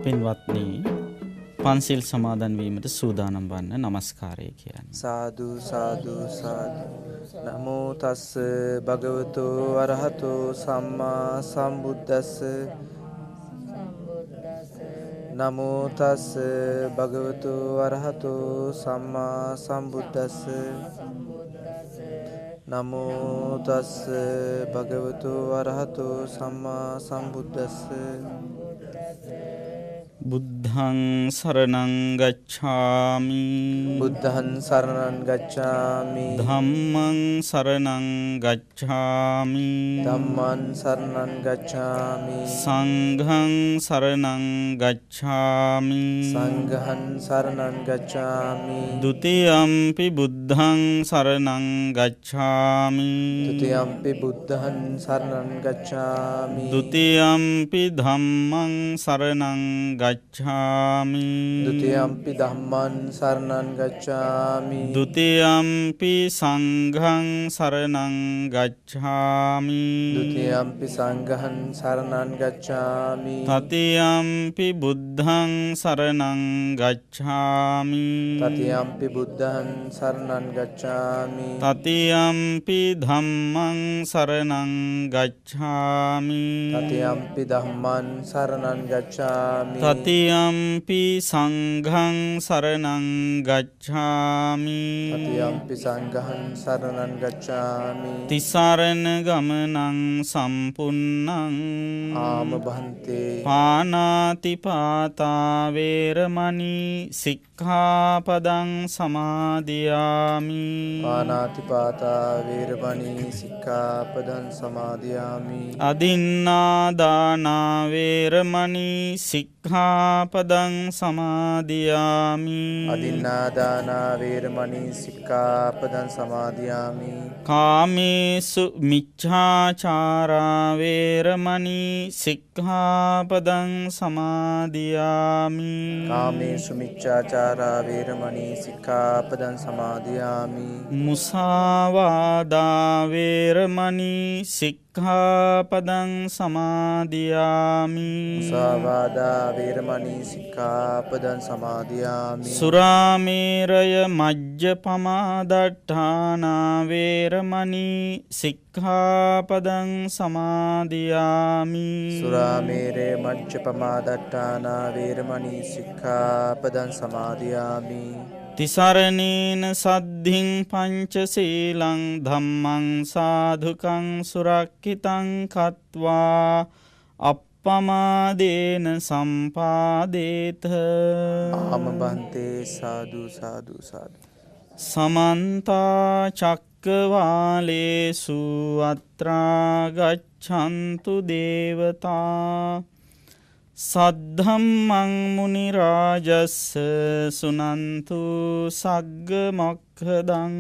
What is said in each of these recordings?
පින්වත්නි පන්සිල් සමාදන් වීමට සූදානම් වන්න නමස්කාරය කියන්නේ. සාදු සාදු සාදු. නමෝ තස්ස භගවතු අරහතෝ සම්මා සම්බුද්දස්ස. නමෝ තස්ස භගවතු අරහතෝ සම්මා සම්බුද්දස්ස. නමෝ තස්ස භගවතු අරහතෝ සම්මා සම්බුද්දස්ස. බුද්ධං සරණං ගච්ඡාමි. බුද්ධං සරණං ගච්ඡාමි. ධම්මං සරණං ගච්ඡාමි. ධම්මං සරණං ගච්ඡාමි. සංඝං සරණං ගච්ඡාමි. සංඝං සරණං ගච්ඡාමි. ဒ ුතියම්පි බුද්ධං සරණං ගච්ඡාමි. ဒ ුතියම්පි බුද්ධං සරණං ගච්ඡාමි. ဒ ුතියම්පි ධම්මං සරණං ගච්ඡාමි. ဒ ුතියම්පි ධම්මං සරණං ගච්ඡාමි. ဒ ුතියම්පි සංඝං සරණං ගච්ඡාමි. ဒ ුතියම්පි සංඝං සරණං ගච්ඡාමි. තතියම්පි බුද්ධං සරණං ගච්ඡාමි. තතියම්පි බුද්ධං සරණං ගච්ඡාමි. තතියම්පි ධම්මං සරණං ගච්ඡාමි. තතියම්පි ධම්මං සරණං ගච්ඡාමි. තතියම්පි සංඝං සරණං ගච්ඡාමි. තතියම්පි සංඝං සරණං ගච්ඡාමි. තිසරණ ගමනං සම්පුන්නං ආම බන්තේ පානාති පාතා වේරමණී සික්ඛාපදං සමාදියාමි. පානාති පාතා වේරමණී සික්ඛාපදං සමාදියාමි. අදින්නා දාන වේරමණී සික්ඛාපදං සමාදියාමි. අදින්නා දාන වේරමණී සික්ඛාපදං සමාදියාමි. කාමේසු මිච්ඡාචාරා වේරමණී සික්ඛාපදං සමාදියාමි. කාමේසු මිච්ඡාචාරා වේරමණී සික්ඛාපදං සමාදියාමි. මුසාවාදා වේරමණී සික්ඛාපදං සමාදියාමි. මුසාවාදා වේරමණී සික්ඛාපදං සමාදියාමි. සුරාමේරය මජ්ජපමාදට්ඨානා වේරමණී සික්ඛාපදං සමාදියාමි. සුරාමේරේ මජ්ජපමාදට්ඨානා වේරමණී සික්ඛාපදං සමාදියාමි. තිසරණේන සද්ධින් පංචශීලං ධම්මං සාධුකං සුරක්ඛිතං කତ୍වා අප්පමාදේන සම්පාදේත. ආම බන්තේ සාදු සාදු සාදු. සමන්ත චක්කවාලේසු අත්‍රා ගච්ඡන්තු දේවතා සද්ධම්මං මුනි රාජස්ස සුනන්තු සග්ග මොක්ඛදං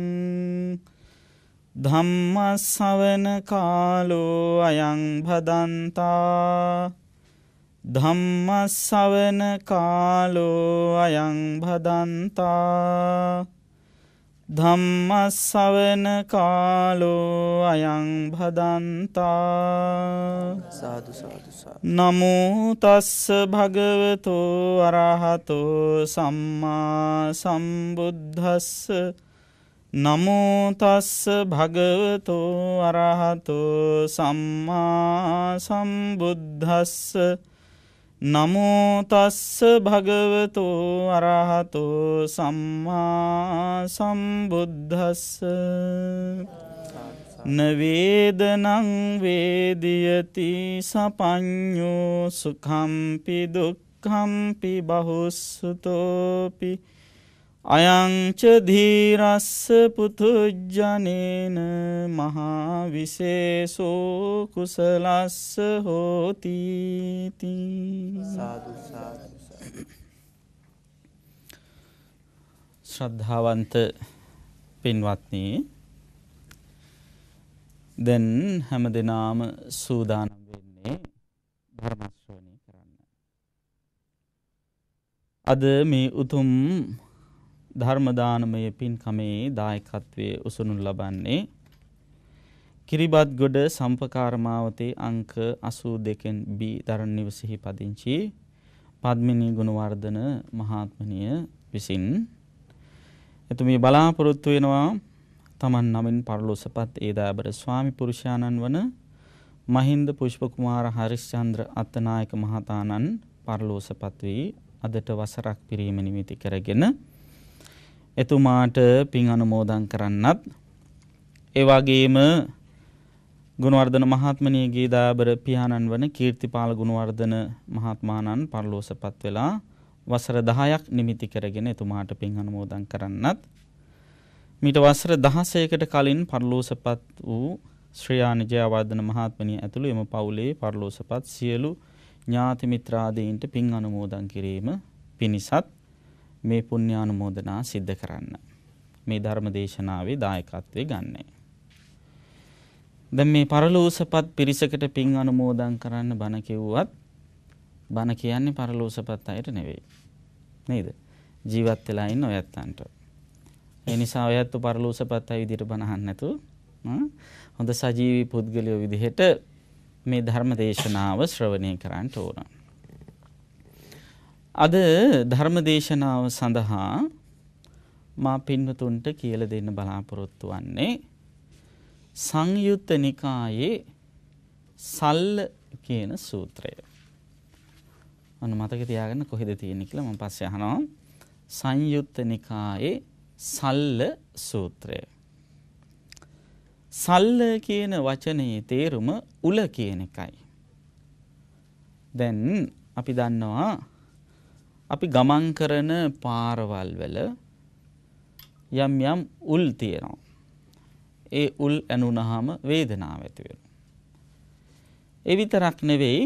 ධම්ම ශ්‍රවණ කාලෝ අයං භදන්තා. ධම්ම ශ්‍රවණ කාලෝ අයං භදන්තා. ධම්ම ශ්‍රවණ කාලෝ අයං භදන්තා. සාදු සාදු සාදු. නමෝ තස්ස භගවතෝ අරහතෝ සම්මා සම්බුද්දස්ස. නමෝ තස්ස භගවතෝ අරහතෝ සම්මා සම්බුද්දස්ස. නමෝ තස්ස භගවතෝ අරහතෝ සම්මා සම්බුද්දස්ස. නවේදනං වේදියති සපඤ්ඤෝ සුඛම්පි දුක්ඛම්පි බහුස්සුතෝපි අයං ච ධීරස්ස පුතුජ්ජනේන මහා විශේෂෝ කුසලස්ස හෝති. සාදු සාදු. ශ්‍රද්ධාවන්ත පින්වත්නි, දැන් හැමදෙනාම සූදානම් වෙන්නේ ධර්ම ශ්‍රවණය කරන්න. අද මේ උතුම් ධර්ම දානමය පින්කමේ දායකත්වයේ උසුනු ලබන්නේ කිරිබත්ගොඩ සම්පකාරමාවතේ අංක 82 B දරණ නිවසෙහි පදිංචි පද්මිනී ගුණවර්ධන මහත්මනිය විසින් එතුමිය බලාපොරොත්තු වෙනවා තමන් නමින් පරලෝසපත් ඒදාබර ස්වාමි පුරුෂයාණන් වන මහින්ද පුෂ්ප කුමාර හරිශ්චන්ද්‍ර අත්තනායක මහතාණන් පරලෝසපත් වී අදට වසරක් පිරීම නිමිති කරගෙන එතුමාට පින් අනුමෝදන් කරන්නත් ඒ වගේම ගුණවර්ධන මහත්මනියගේ දාබර පියාණන් වන කීර්තිපාල ගුණවර්ධන මහත්මාණන් පරලෝසපත් වෙලා වසර 10ක් නිමිති කරගෙන එතුමාට පින් අනුමෝදන් කරන්නත් මීට වසර 16කට කලින් පරලෝසපත් වූ ශ්‍රේයානි ජයවර්ධන මහත්මනිය ඇතුළු එම පවුලේ පරලෝසපත් සියලු ඥාති මිත්‍රාදීන්ට පින් අනුමෝදන් කිරීම පිණිසත් මේ පුණ්‍යානුමෝදනා සිද්ධ කරන්න මේ ධර්ම දේශනාවේ දායකත්වයේ ගන්නේ. දැන් මේ පරලෝසපත් පිරිසකට පින් අනුමෝදන් කරන්න බණ කිව්වත් බණ කියන්නේ පරලෝසපත් අයට නෙවෙයි. නේද? ජීවත් වෙලා ඉන්න ඔයත්තන්ට. ඒ නිසා ඔයත්තු පරලෝසපත් අය විදිහට බණ අහන්න නැතුව හොඳ සජීවී පුද්ගලයෝ විදිහට මේ ධර්ම දේශනාව ශ්‍රවණය කරන්න ඕන. අද ධර්ම දේශනාව සඳහා මා පින්වතුන්ට කියලා දෙන්න බලාපොරොත්තු වෙන්නේ සංයුත්ත නිකායේ සල්ල කියන සූත්‍රය. අන්න මතක තියාගන්න කොහෙද තියෙන්නේ කියලා මම පස්සේ අහනවා. සංයුත්ත නිකායේ සල්ල සූත්‍රය. සල්ල කියන වචනේ තේරුම උල කියන එකයි. දැන් අපි දන්නවා අපි ගමන් කරන පාරවල් වල යම් යම් උල් තියෙනවා. ඒ උල් ඇනුනහම වේදනාව ඇති වෙනවා. ඒ විතරක් නෙවෙයි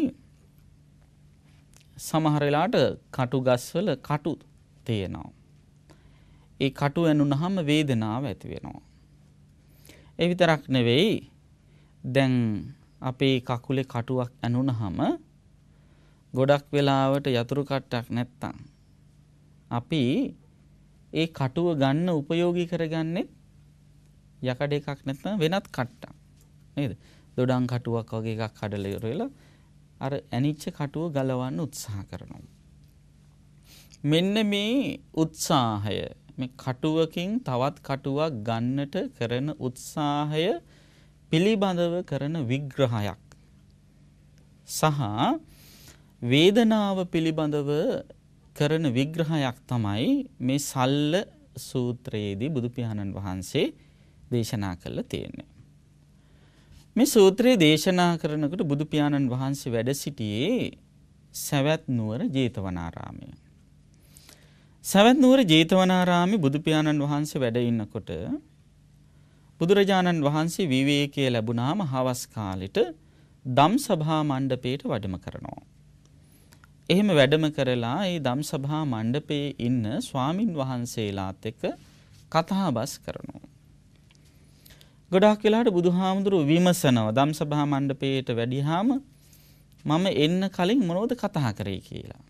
සමහර වෙලාවට කටු ගස්වල කටු තියෙනවා. ඒ කටු ඇනුනහම වේදනාව ඇති වෙනවා. ඒ විතරක් නෙවෙයි දැන් අපේ කකුලේ කටුවක් ඇනුනහම ගොඩක් වෙලාවට යතුරු කට්ටක් නැත්තම් අපි ඒ කටුව ගන්න උපයෝගී කරගන්නේ යකඩ එකක් නැත්නම් වෙනත් කට්ටක් නේද? දොඩම් කටුවක් වගේ එකක් කඩලා ඉවරලා අර ඇනිච්ච කටුව ගලවන්න උත්සාහ කරනවා. මෙන්න මේ උත්සාහය මේ කටුවකින් තවත් කටුවක් ගන්නට කරන උත්සාහය පිළිබඳව කරන විග්‍රහයක් සහ වේදනාව පිළිබඳව කරන විග්‍රහයක් තමයි මේ සල්ල සූත්‍රයේදී බුදු පියාණන් වහන්සේ දේශනා කළා තියෙන්නේ. මේ සූත්‍රය දේශනා කරනකොට බුදු පියාණන් වහන්සේ වැඩ සිටියේ සවැත් නුවර ජේතවනාරාමයේ. සවැත් නුවර ජේතවනාරාමයේ බුදු පියාණන් වහන්සේ වැඩ ඉන්නකොට බුදුරජාණන් වහන්සේ විවේකයේ ලැබුණාම හවස් කාලෙට ධම් සභා මණ්ඩපයට වැඩම කරනවා. එහෙම වැඩම කරලා ඒ ධම් සභා මණ්ඩපයේ ඉන්න ස්වාමින් වහන්සේලාත් එක්ක කතා බස් කරනවා. ගොඩාක් වෙලාවට බුදුහාමුදුරුවෝ විමසනවා ධම් සභා මණ්ඩපයට වැඩියාම මම එන්න කලින් මොනවද කතා කරේ කියලා.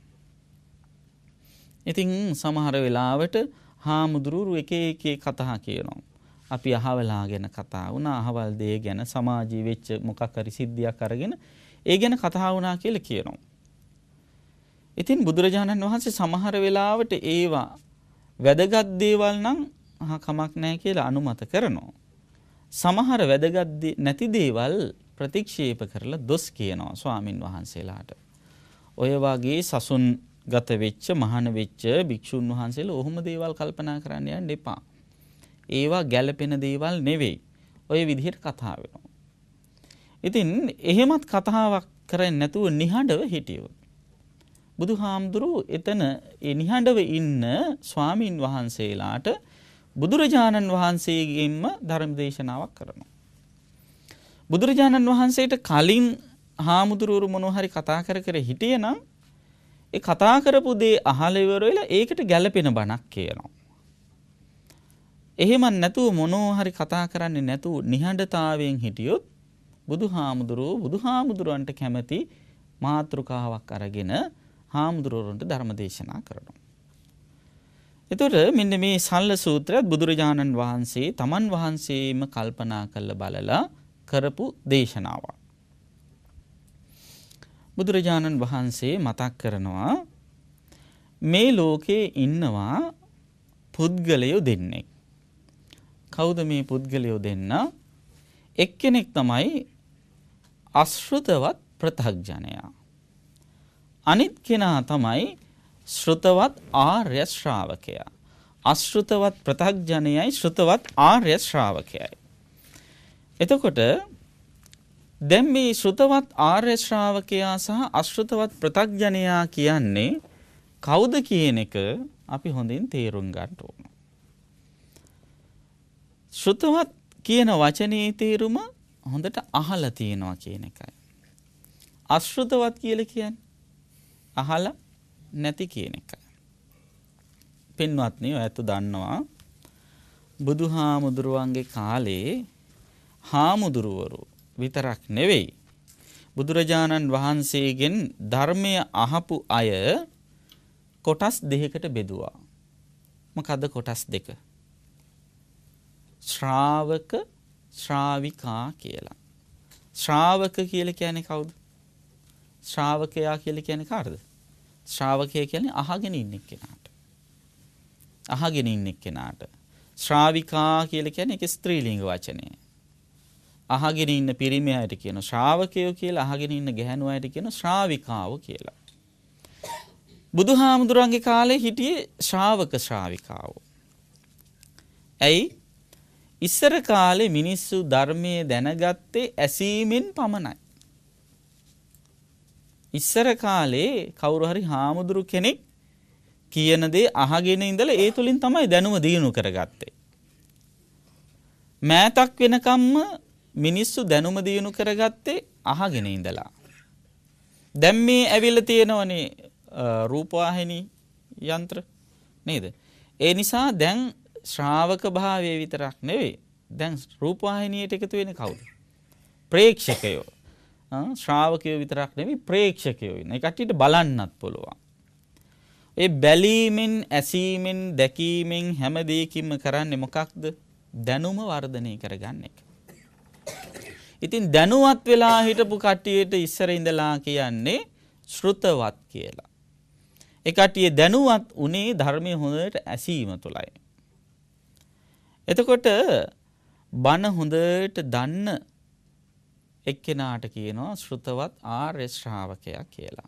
ඉතින් සමහර වෙලාවට හාමුදුරුවෝ එක එක කතා කියනවා. අපි අහවලා ගැන කතා වුණා, අහවල් දේ ගැන සමාජීය වෙච්ච මොකක් හරි සිද්ධියක් අරගෙන ඒ ගැන කතා වුණා කියලා කියනවා. ඉතින් බුදුරජාණන් වහන්සේ සමහර වෙලාවට ඒවා වැදගත් දේවල් නම් කමක් නැහැ කියලා අනුමත කරනවා. සමහර වැදගත් නැති දේවල් ප්‍රතික්ෂේප කරලා දොස් කියනවා ස්වාමින් වහන්සේලාට. ඔය වගේ සසුන් ගත වෙච්ච මහාන වෙච්ච භික්ෂුන් වහන්සේලා ඔහොම දේවල් කල්පනා කරන්න යන්න එපා. ඒවා ගැළපෙන දේවල් නෙවෙයි. ඔය විදිහට කතා වෙනවා. ඉතින් එහෙමත් කතාවක් කරන්නේ නැතුව නිහඬව හිටියොත් බුදුහාමුදුරුවෝ එතන ඒ නිහඬව ඉන්න ස්වාමින් වහන්සේලාට බුදුරජාණන් වහන්සේගෙන්ම ධර්ම දේශනාවක් කරනවා. බුදුරජාණන් වහන්සේට කලින් හාමුදුරුවෝ මොනවා හරි කතා කර හිටියනම් ඒ කතා කරපු දේ අහලා ඉවර වෙලා ඒකට ගැළපෙන බණක් කියනවා. එහෙම නැතුව මොනවා හරි කතා කරන්නේ නැතුව නිහඬතාවයෙන් හිටියොත් බුදුහාමුදුරුවන්ට කැමති මාතෘකාවක් අරගෙන හාමුදුරුවන්ට ධර්ම දේශනා කරනවා. එතකොට මෙන්න මේ සල්ල සූත්‍රයත් බුදුරජාණන් වහන්සේ තමන් වහන්සේම කල්පනා කරලා බලලා කරපු දේශනාවක්. බුදුරජාණන් වහන්සේ මතක් කරනවා මේ ලෝකේ ඉන්නවා පුද්ගලයෝ දෙන්නෙක්. කවුද මේ පුද්ගලයෝ දෙන්න? එක්කෙනෙක් තමයි අශෘතවත් ප්‍රතග්ජනයා. අනිත් කෙනා තමයි ශ්‍රුතවත් ආර්ය ශ්‍රාවකයා. අශෘතවත් ප්‍රතග්ජනයයි ශ්‍රුතවත් ආර්ය ශ්‍රාවකයයි. එතකොට දැන් මේ ශ්‍රුතවත් ආර්ය ශ්‍රාවකයා සහ අශෘතවත් ප්‍රතග්ජනයා කියන්නේ කවුද කියන එක අපි හොඳින් තේරුම් ගන්න ඕන. ශ්‍රුතවත් කියන වචනේ තේරුම හොඳට අහලා තියෙනවා කියන එකයි. අශෘතවත් කියලා කියන්නේ අහලා නැති කියන එකයි. පින්වත්නි ඔයත් දන්නවා බුදුහාමුදුරුවන්ගේ කාලේ හාමුදුරුවරු විතරක් නෙවෙයි බුදුරජාණන් වහන්සේගෙන් ධර්මය අහපු අය කොටස් දෙකකට බෙදුවා. මොකද්ද කොටස් දෙක? ශ්‍රාවක ශ්‍රාවිකා කියලා. ශ්‍රාවක කියලා කියන්නේ කවුද? ශ්‍රාවකයා කියලා කියන්නේ කාටද? ශ්‍රාවකයා කියන්නේ අහගෙන ඉන්න කෙනාට. අහගෙන ඉන්න කෙනාට. ශ්‍රාවිකා කියලා කියන්නේ ඒක ස්ත්‍රීලිංග වචනය. අහගෙන ඉන්න පිරිමි අයට කියන ශ්‍රාවකයෝ කියලා, අහගෙන ඉන්න ගැහැණු අයට කියන ශ්‍රාවිකාව කියලා. බුදුහාමුදුරන්ගේ කාලේ හිටියේ ශ්‍රාවක ශ්‍රාවිකාවෝ. ඇයි? ඉස්සර කාලේ මිනිස්සු ධර්මයේ දැනගත්තේ ඇසීමෙන් පමණයි. ඉස්සර කාලේ කවුරු හරි හාමුදුරු කෙනෙක් කියන දේ අහගෙන ඉඳලා ඒ තුලින් තමයි දැනුම දිනු කරගත්තේ. මෑතක් වෙනකම්ම මිනිස්සු දැනුම දිනු කරගත්තේ අහගෙන ඉඳලා. දැන් මේ ඇවිල්ලා තියෙනවනේ රූපවාහිනී යන්ත්‍ර නේද? ඒ නිසා දැන් ශ්‍රාවක භාවයේ විතරක් නෙවෙයි. දැන් රූපවාහිනියට එකතු වෙන්නේ කවුද? ප්‍රේක්ෂකයෝ. ශ්‍රාවකයෝ විතරක් නෙවෙයි ප්‍රේක්ෂකයෝ ඉන්න. ඒ කට්ටියට බලන්නත් පුළුවන්. ඒ බැලීමෙන්, ඇසීමෙන්, දැකීමෙන් හැම දෙයකින්ම කරන්නේ මොකක්ද? දැනුම වර්ධනය කරගන්න එක. ඉතින් දැනුවත් වෙලා හිටපු කට්ටියට ඉස්සර ඉඳලා කියන්නේ ශ්‍රුතවත් කියලා. ඒ කට්ටිය දැනුවත් උනේ ධර්මයේ හොඳට ඇසීම තුලයි. එතකොට බණ හොඳට දන්න එක්කෙනාට කියනවා ශ්‍රුතවත් ආර්ය ශ්‍රාවකයා කියලා.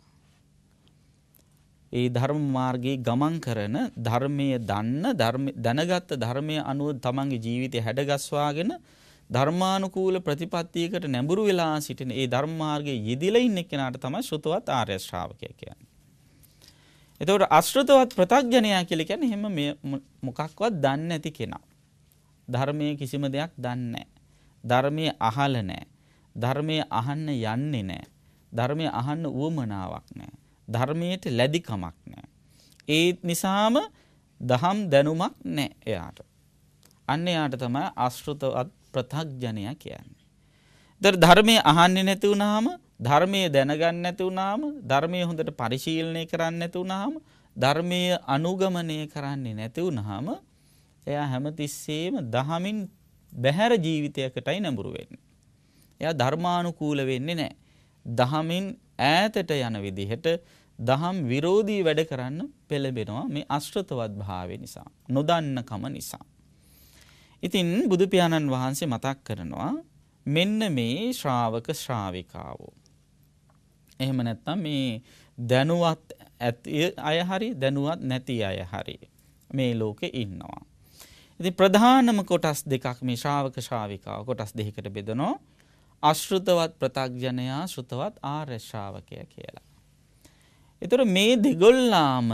ඒ ධර්ම මාර්ගයේ ගමන් කරන ධර්මයේ දැනගත් ධර්මයේ අනුව තමන්ගේ ජීවිතය හැඩගස්වාගෙන ධර්මානුකූල ප්‍රතිපත්තියකට නැඹුරු වෙලා සිටින ඒ ධර්ම මාර්ගයේ යෙදিলা ඉන්න කෙනාට තමයි ශ්‍රුතවත් ආර්ය ශ්‍රාවකයා කියන්නේ. එතකොට අශ්‍රුතවත් ප්‍රතග්ජනයා කියලා කියන්නේ එහෙම මොකක්වත් දන්නේ නැති කෙනා. ධර්මයේ කිසිම දෙයක් දන්නේ නැහැ. ධර්මයේ අහල නැහැ. ධර්මයේ අහන්න යන්නේ නැහැ. ධර්මයේ අහන්න උවමනාවක් නැහැ. ධර්මයට ලැබිකමක් නැහැ. ඒ නිසාම දහම් දැනුමක් නැහැ එයාට. අන්න එයාට තමයි අශ්‍රුතවත් ප්‍රතග්ජනයා කියන්නේ. ඒතර ධර්මයේ අහන්නේ නැති වුනහම, ධර්මයේ දැනගන්න නැති වුනහම, ධර්මයේ හොඳට පරිශීලනය කරන්නේ නැති වුනහම, ධර්මයේ අනුගමනය කරන්නේ නැති වුනහම එයා හැමතිස්සෙම දහමින් බැහැර ජීවිතයකටයි නැඹුරු වෙන්නේ. එයා ධර්මානුකූල වෙන්නේ නැහැ. දහමින් ඈතට යන විදිහට දහම් විරෝධී වැඩ කරන්න පෙළඹෙනවා මේ අශ්‍රතවත් භාවය නිසා, නොදන්නකම නිසා. ඉතින් බුදු පියාණන් වහන්සේ මතක් කරනවා මෙන්න මේ ශ්‍රාවක ශ්‍රාවිකාවෝ. එහෙම නැත්නම් මේ දැනුවත් අය හරි දැනුවත් නැති අය හරි මේ ලෝකේ ඉන්නවා. ඉතින් ප්‍රධානම කොටස් දෙකක් මේ ශ්‍රාවක ශ්‍රාවිකාව කොටස් දෙකකට බෙදනවා. අශ්‍රුතවත් ප්‍රතග්ජනයා, ශ්‍රුතවත් ආර්ය ශ්‍රාවකයා කියලා. ඒතර මේ දෙගොල්ලාම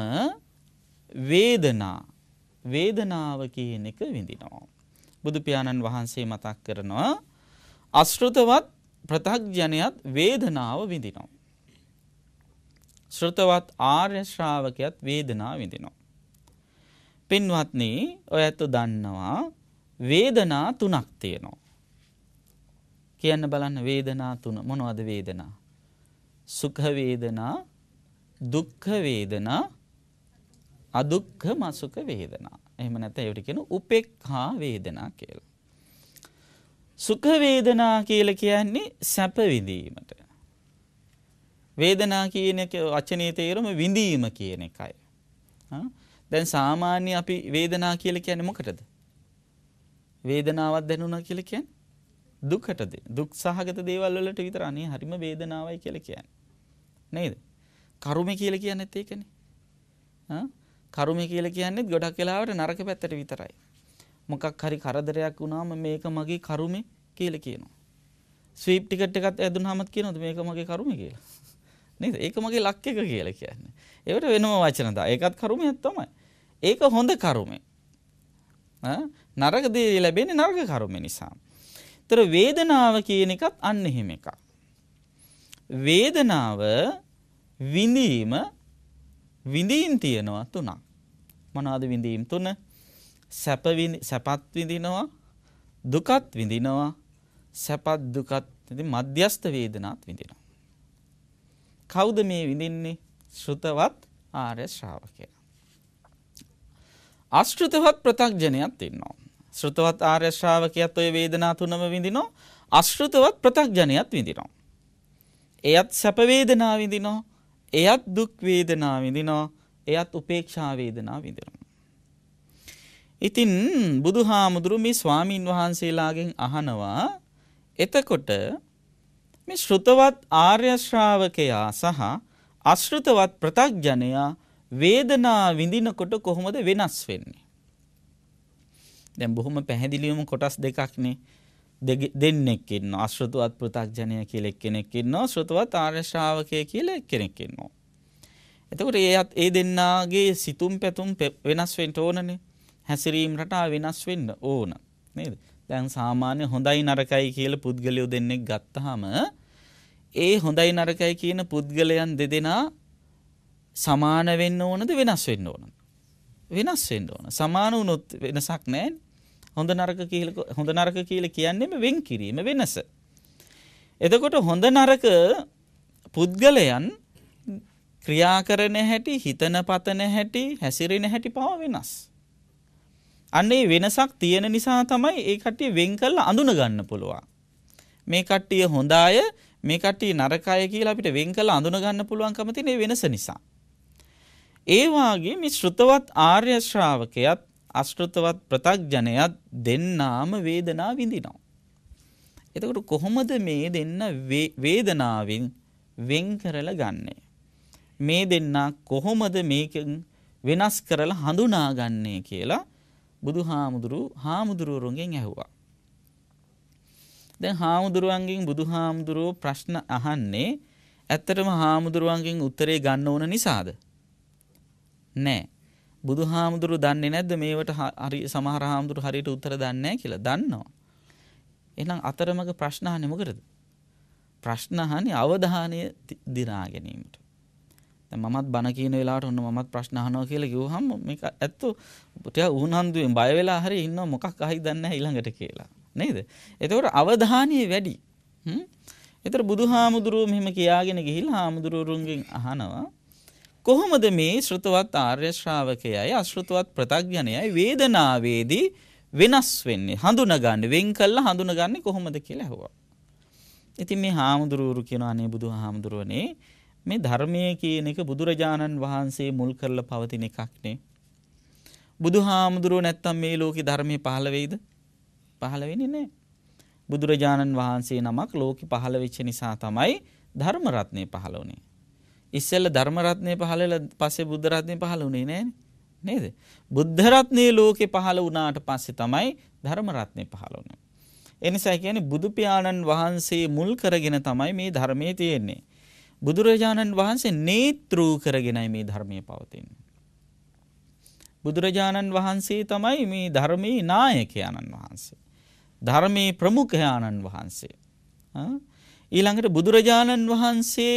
වේදනාව කියන එක විඳිනවා. බුදු පියාණන් වහන්සේ මතක් කරනවා අශ්‍රුතවත් ප්‍රතග්ජනයත් වේදනාව විඳිනවා. ශ්‍රුතවත් ආර්ය ශ්‍රාවකයාත් වේදනාව විඳිනවා. පින්වත්නි, ඔයත් දන්නවා වේදනා තුනක් තියෙනවා. කියන්න බලන්න වේදනා තුන මොනවද? වේදනා සුඛ වේදනා, දුක්ඛ වේදනා, අදුක්ඛම සුඛ වේදනා. එහෙම නැත්නම් ඒකට කියන උපේක්ඛා වේදනා කියලා. සුඛ වේදනා කියලා කියන්නේ සැප විඳීමට. වේදනා කියන එක වචනේ තේරුම විඳීම කියන එකයි. දැන් සාමාන්‍ය අපි වේදනා කියලා කියන්නේ මොකටද? වේදනාවක් දැනුණා කියලා කියන්නේ දුකටද? දුක් සහගත දේවල් වලට විතර අනේ හරිම වේදනාවයි කියලා කියන්නේ. නේද? කර්මය කියලා කියන්නේත් ඒකනේ. කර්මය කියලා කියන්නේ ගොඩක් වෙලාවට නරක පැත්තට විතරයි. මොකක් හරි කරදරයක් වුණාම මේක මගේ කර්මය කියලා කියනවා. ස්වීප් ටිකට් එකක් ඇදුනහමත් කියනවද මේක මගේ කර්මය කියලා? නේද? ඒක මගේ ලක් එක කියලා කියන්නේ. ඒකට වෙනම වචන දා. ඒකත් කර්මයක් තමයි. ඒක හොඳ කර්මය. නරක දේ ලැබෙන්නේ නරක කර්මය නිසා. ඒතර වේදනාව කියන එකත් අන්න එහෙම එකක්. වේදනාව විඳීම් තියෙනවා තුනක්. මොනවාද විඳීම් තුන? සැපත් විඳිනවා, දුකත් විඳිනවා, සැපත් දුකත් මධ්‍යස්ථ වේදනාත් විඳිනවා. කවුද මේ විඳින්නේ? ශ්‍රුතවත් ආර්ය ශ්‍රාවකයා. අශ්‍රුතවත් ප්‍රත්‍යඥයත් ඉන්නවා. ශ්‍රුතවත් ආර්ය ශ්‍රාවකයාත් ඔය වේදනා තුනම විඳිනවා. අශ්‍රුතවත් ප්‍රත්‍යඥයත් විඳිනවා. එයත් සැප වේදනා විඳිනවා, එයත් දුක් වේදනා විඳිනවා, එයත් උපේක්ෂා වේදනා විඳිනවා. ඉතින් බුදුහාමුදුරු මේ ස්වාමින් වහන්සේලාගෙන් අහනවා, එතකොට මේ ශ්‍රුතවත් ආර්ය ශ්‍රාවකයා සහ අශ්‍රුතවත් ප්‍රත්‍යඥයා වේදනා විඳිනකොට කොහොමද වෙනස් වෙන්නේ? දැන් බොහොම පැහැදිලිවම කොටස් දෙකක්නේ. දෙන්නෙක් ඉන්නවා. අශ්‍රුතවත් ප්‍රත්‍යඥය කියලා කෙනෙක් ඉන්නවා. ශ්‍රුතවත් ආර්ය ශ්‍රාවකය කියලා කෙනෙක් ඉන්නවා. එතකොට ඒ දෙන්නාගේ සිතුම් පැතුම් වෙනස් වෙන්න ඕනනේ. හැසිරීම රටා වෙනස් වෙන්න ඕන. නේද? දැන් සාමාන්‍ය හොඳයි නරකයි කියලා පුද්ගලයෝ දෙන්නෙක් ගත්තාම ඒ හොඳයි නරකයි කියන පුද්ගලයන් දෙදෙනා සමාන වෙන්න ඕනද වෙනස් වෙන්න ඕනද? වෙනස් වෙන්න ඕන. සමාන වුණොත් වෙනසක් නැහැ. හොඳ නරක කියලා කියන්නේම වෙන් කිරීම වෙනස. එතකොට හොඳ නරක පුද්ගලයන් ක්‍රියා කරන හැටි, හිතන පතන හැටි, හැසිරෙන හැටි පවා වෙනස්. අන්නේ වෙනසක් තියෙන නිසා තමයි ඒ කට්ටිය වෙන් කරලා අඳුන ගන්න පුළුවන්. මේ කට්ටිය හොඳ අය, මේ කට්ටිය නරක අය කියලා අපිට වෙන් කරලා අඳුන ගන්න පුළුවන්කම තියෙන වෙනස නිසා. ඒ වාගේ මේ ශ්‍රුතවත් ආර්ය ශ්‍රාවකයාත් අශ්‍රුතවත් ප්‍රත්‍යඥයත් දෙන්නාම වේදනාව විඳිනවා. එතකොට කොහොමද මේ දෙන්න වේදනාවෙන් වෙන් කරලා ගන්නෙ? මේ දෙන්නා කොහොමද මේකෙන් වෙනස් කරලා හඳුනාගන්නේ කියලා හාමුදුරුවරුන්ගෙන් ඇහුවා. දැන් හාමුදුරුවන්ගෙන් බුදුහාමුදුරුවෝ ප්‍රශ්න අහන්නේ ඇත්තටම හාමුදුරුවන්ගෙන් උත්තරේ ගන්න ඕන නිසාද? නෑ. බුදුහාමුදුරුවෝ දන්නේ නැද්ද මේවට සමහර හාමුදුරුවෝ හරියට උත්තර දන්නේ නැහැ කියලා? දන්නවා. එහෙනම් අතරමඟ ප්‍රශ්න අහන්නේ මොකටද? ප්‍රශ්න අහන්නේ අවධානය දිනා ගැනීමට. දැන් මමත් බණ කියන වෙලාවට ඔන්න මමත් ප්‍රශ්න අහනවා කියලා කිව්වහම මේක ඇත්තෝ ටික උහුනන්දුවෙන් බය වෙලා හරි ඉන්නවා මොකක් අහයිද දන්නේ නැහැ ඊළඟට කියලා. නේද? එතකොට අවධානය වැඩි. ඒතර බුදුහාමුදුරුවෝ මෙහෙම කියාගෙන ගිහිල්ලා හාමුදුරුවරුන්ගෙන් අහනවා කොහොමද මේ ශ්‍රුතවත් ආර්ය ශ්‍රාවකයයි අශ්‍රුතවත් ප්‍රත්‍යඥයයි වේදනාවේදී වෙනස් වෙන්නේ? හඳුනගන්නේ, වෙන් කළා හඳුනගන්නේ කොහොමද කියලා අහුවා. ඉතින් මේ හාමුදුරුවරු කියනවා අනේ බුදුහාමුදුරුවනේ මේ ධර්මයේ කියන එක බුදුරජාණන් වහන්සේ මුල් කරලා පවතින එකක් නේ. බුදුහාමුදුරුවෝ නැත්තම් මේ ලෝකේ ධර්මයේ පහළ වෙයිද? පහළ වෙන්නේ නැහැ. බුදුරජාණන් වහන්සේ නමක් ලෝකෙ පහළ වෙච්ච නිසා තමයි ධර්ම රත්නේ පහළ වුනේ. ඉස්සෙල්ලා ධර්ම රත්නේ පහළ වෙලා පස්සේ බුද්ධ රත්නේ පහළ වුනේ නෑනේ. නේද? බුද්ධ රත්නේ ලෝකෙ පහළ වුණාට පස්සේ තමයි ධර්ම රත්නේ පහළ වුනේ. ඒ නිසා කියන්නේ බුදු පියාණන් වහන්සේ මුල් කරගෙන තමයි මේ ධර්මයේ තියෙන්නේ. බුදුරජාණන් වහන්සේ නේත්‍රු කරගෙනයි මේ ධර්මයේ පවතින්නේ. බුදුරජාණන් වහන්සේ තමයි මේ ධර්මයේ නායකයාණන් වහන්සේ. ධර්මයේ ප්‍රමුඛයාණන් වහන්සේ. ඊළඟට බුදුරජාණන් වහන්සේ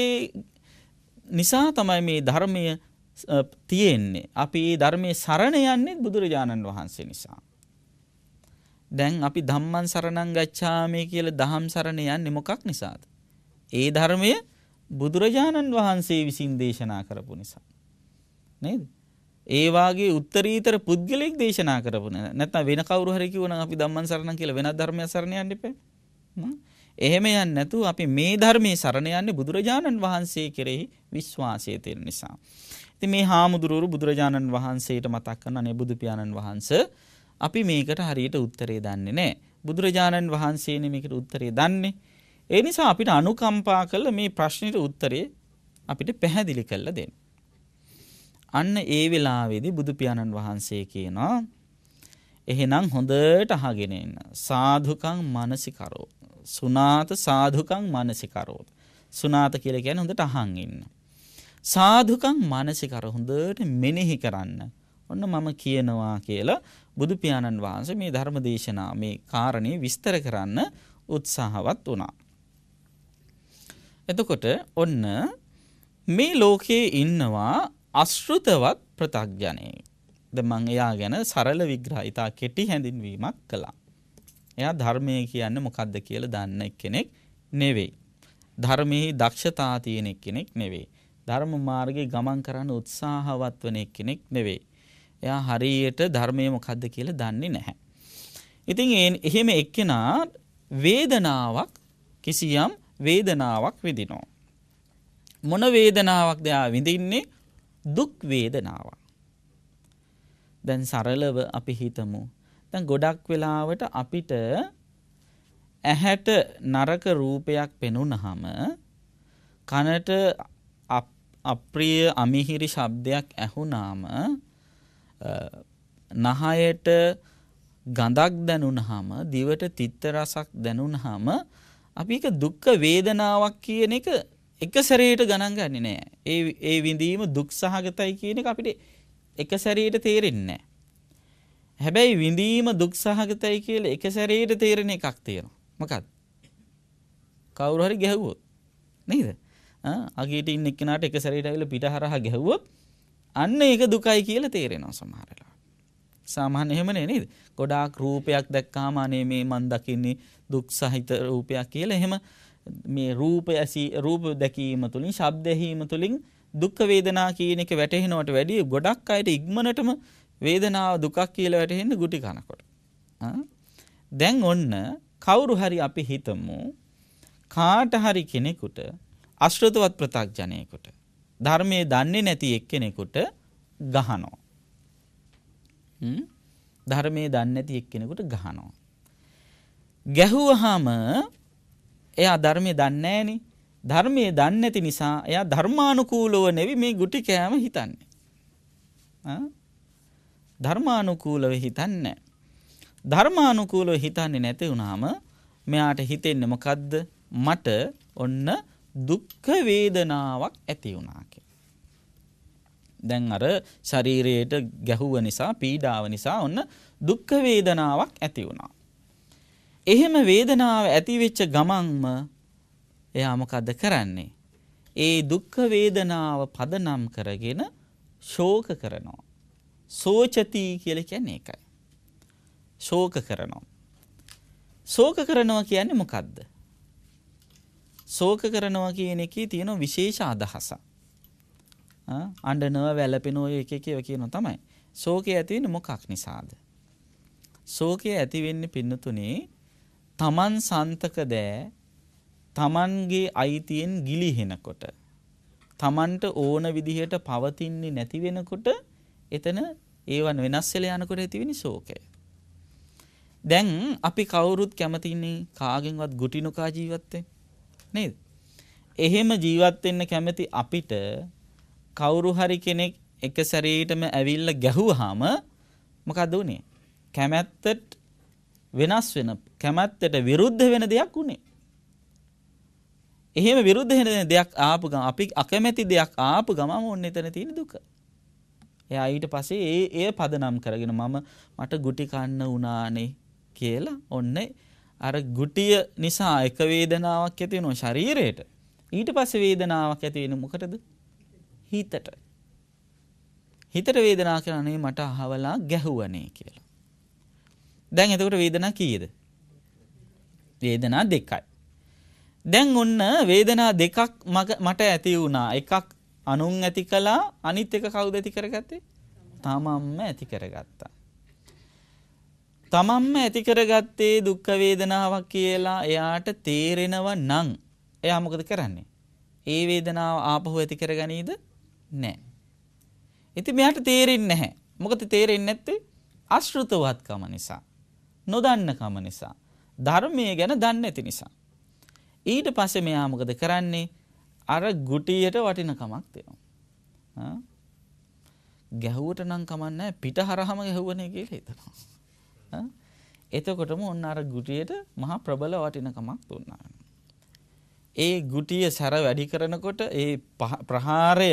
නිසා තමයි මේ ධර්මය තියෙන්නේ. අපි මේ ධර්මයේ සරණ යන්නේ බුදුරජාණන් වහන්සේ නිසා. දැන් අපි ධම්මං සරණං ගච්ඡාමි කියලා දහම් සරණ යන්නේ මොකක් නිසාද? ඒ ධර්මය බුදුරජාණන් වහන්සේ විසින් දේශනා කරපු නිසා. නේද? ඒ වාගේ උත්තරීතර පුද්ගලෙක් දේශනා කරපු නැත්නම් වෙන කවුරු හරි කිව්වනම් අපි ධම්මං සරණං කියලා වෙනත් ධර්මයක් සරණ යන්න එපා. එහෙම යන්නේ නැතුව අපි මේ ධර්මයේ සරණ යන්නේ බුදුරජාණන් වහන්සේ කෙරෙහි විශ්වාසය තියෙන නිසා. ඉතින් මේ හාමුදුරුවෝ බුදුරජාණන් වහන්සේට මතක් කරන අනේ බුදු පියාණන් වහන්සේ අපි මේකට හරියට උත්තරේ දන්නේ නැහැ. බුදුරජාණන් වහන්සේනේ මේකට උත්තරේ දන්නේ. ඒ නිසා අපිට අනුකම්පා කළ මේ ප්‍රශ්නෙට උත්තරේ අපිට පැහැදිලි කරලා දෙන්න. අන්න ඒ වෙලාවේදී බුදු පියාණන් වහන්සේ කියනවා එහෙනම් හොඳට අහගෙන ඉන්න. සාධුකං මනසිකරෝ. සුනාත සාධුකං මනසිකරෝ. සුනාත කියලා කියන්නේ හොඳට අහන් ඉන්න. සාධුකං මනසිකර හොඳට මෙනෙහි කරන්න. ඔන්න මම කියනවා කියලා බුදු පියාණන් වහන්සේ මේ ධර්ම දේශනා මේ කාරණේ විස්තර කරන්න උත්සාහවත් වුණා. එතකොට ඔන්න මේ ලෝකයේ ඉන්නවා අශෘතවත් ප්‍රත්‍යඥයෙක්. දැන් මම එයා ගැන සරල විග්‍රහය ඉතා කෙටි හැඳින්වීමක් කළා. එයා ධර්මයේ කියන්නේ මොකක්ද කියලා දන්න කෙනෙක් නෙවෙයි. ධර්මයේ දක්ෂතා තියෙන කෙනෙක් නෙවෙයි. ධර්ම මාර්ගයේ ගමන් කරන්න උත්සාහවත් වෙන කෙනෙක් නෙවෙයි. එයා හරියට ධර්මයේ මොකක්ද කියලා දන්නේ නැහැ. ඉතින් එහෙම එක්කෙනා වේදනාවක් කිසියම් වේදනාවක් විඳිනවා. මොන වේදනාවක්ද එයා විඳින්නේ? දුක් වේදනාවක්. දැන් සරලව අපි හිතමු. දැන් ගොඩක් වෙලාවට අපිට ඇහැට නරක රූපයක් පෙනුනහම කනට අප්‍රිය අමිහිරි ශබ්දයක් ඇහුනාම නහයට ගඳක් දැනුනහම දිවට තිත්ත රසක් දැනුනහම අපි ඒක දුක් වේදනාවක් කියන එක සැරේට ගණන් ගන්නේ නැහැ. ඒ විඳීම දුක් සහගතයි කියන එක අපිට එක සැරේට තේරෙන්නේ නැහැ. හැබැයි විඳීම දුක් සහගතයි කියලා එක සැරේට තේරෙන එකක් තියෙනවා. මොකක්ද? කවුරු හරි ගැහුවොත් නේද? අගේට ඉන්න එක්කෙනාට එක සැරේට ඇවිල්ලා පිට හරහා ගැහුවොත් අන්න ඒක දුකයි කියලා තේරෙනවා සමහර වෙලාවට. සාමාන්‍ය එහෙමනේ නේද? ගොඩාක් රූපයක් දැක්කාම අනේ මේ මන් දකින්නේ දුක් සහිත රූපයක් කියලා එහෙම මේ රූප දැකීම තුලින් ශබ්ද ඇහිීම තුලින් දුක් වේදනා කියන එක වැටහෙනවට වැඩිය ගොඩක් අයට ඉක්මනටම වේදනාව දුකක් කියලා වැටහෙන්නේ ගුටි කනකොට. දැන් ඔන්න කවුරු හරි අපි හිතමු කාට හරි කෙනෙකුට අශෘතවත් ප්‍රත්‍යඥයෙකුට ධර්මයේ දන්නේ නැති එක්කෙනෙකුට ගහනවා. ධර්මයේ දන්නේ නැති එක්කෙනෙකුට ගහනවා. ගැහුවාම එයා ධර්මයේ දන්නේ නැහනේ. ධර්මයේ දන්නේ නැති නිසා එයා ධර්මානුකූලව නෙවෙයි මේ ගුටි කෑම හිතන්නේ. ධර්මානුකූලව හිතන්නේ. ධර්මානුකූලව හිතන්නේ නැති වුනහම මෙයාට හිතෙන්නේ මොකද්ද? මට ඔන්න දුක් වේදනාවක් ඇති වුණා කියලා. දැන් අර ශරීරයට ගැහුව නිසා පීඩාව නිසා ඔන්න දුක් වේදනාවක් ඇති වුණා. එහෙම වේදනාව ඇති වෙච්ච ගමන්ම එයා මොකද කරන්නේ? ඒ දුක් වේදනාව පදනම් කරගෙන ශෝක කරනවා. සෝචති කියලා කියන්නේ ඒකයි. ශෝක කරනවා. ශෝක කරනවා කියන්නේ මොකද්ද? ශෝක කරනවා කියන එකේ තියෙන විශේෂ අදහසක්. අඬනවා වැළපෙනවා එක කියනවා තමයි. ශෝකය ඇති වෙන්නේ මොකක් නිසාද? ශෝකය ඇති වෙන්නේ පින්නතුනේ තමන් සන්තක දෑ තමන්ගේ අයිතියෙන් ගිලිහෙනකොට තමන්ට ඕන විදිහට පවතින්නේ නැති වෙනකොට එතන ඒවන් වෙනස් වෙලා යනකොට ඇති වෙන්නේ ශෝකය. දැන් අපි කවුරුත් කැමතිනේ කාගෙන්වත් ගුටි නොකා ජීවත් වෙන්න නේද? එහෙම ජීවත් වෙන්න කැමති අපිට කවුරු හරි කෙනෙක් එක සැරේටම ඇවිල්ලා ගැහුවාම මොකද උනේ? කැමැත්තට වෙනස් වෙන කැමැත්තට විරුද්ධ වෙන දෙයක් උනේ. එහෙම විරුද්ධ වෙන දෙයක් ආපු ගමන් අපි අකමැති දෙයක් ආපු ගමන් ඔන්න එතන තියෙන දුක. එයා ඊට පස්සේ ඒ පදනම් කරගෙන මට ගුටි කන්න උනානේ කියලා ඔන්න අර ගුටිය නිසා එක වේදනාවක් ඇති වෙනවා ශරීරයට. ඊට පස්සේ වේදනාවක් ඇති වෙන්නේ මොකටද? හිතට. හිතට වේදනාවක් කියන්නේ මට අහවලා ගැහුවනේ කියලා. දැන් එතකොට වේදනා කීයද? වේදනා දෙකයි. දැන් ඔන්න වේදනා දෙකක් මට ඇති වුණා. එකක් අනුන් ඇති කළා, අනිත් එක කවුද ඇති කරගත්තේ? තමන්ම ඇති කරගත්තා. තමන්ම ඇති කරගත්තේ දුක් වේදනාවක් කියලා එයාට තේරෙනව නම් එයා මොකද කරන්නේ? ඒ වේදනාව ආපහු ඇති කරගනීද? නැහැ. ඉතින් මෙයාට තේරෙන්නේ නැහැ. මොකද තේරෙන්නේ නැත්තේ? අශෘතවත්කම නිසා. නොදන්නකම නිසා. ධර්මයේ ගැන දන්නේ නැති නිසා. ඊට පස්සේ මෙයා මොකද කරන්නේ? අර ගුටියට වටිනකමක් දෙනවා. ගැහුවට නම් කමන්නේ පිටහරහම ගැහුවනේ කියලා හිතනවා. එතකොටම ඔන්න අර ගුටියට මහා ප්‍රබල වටිනකමක් දුන්නා. ඒ ගුටිය සැර වැඩි කරනකොට ඒ ප්‍රහාරය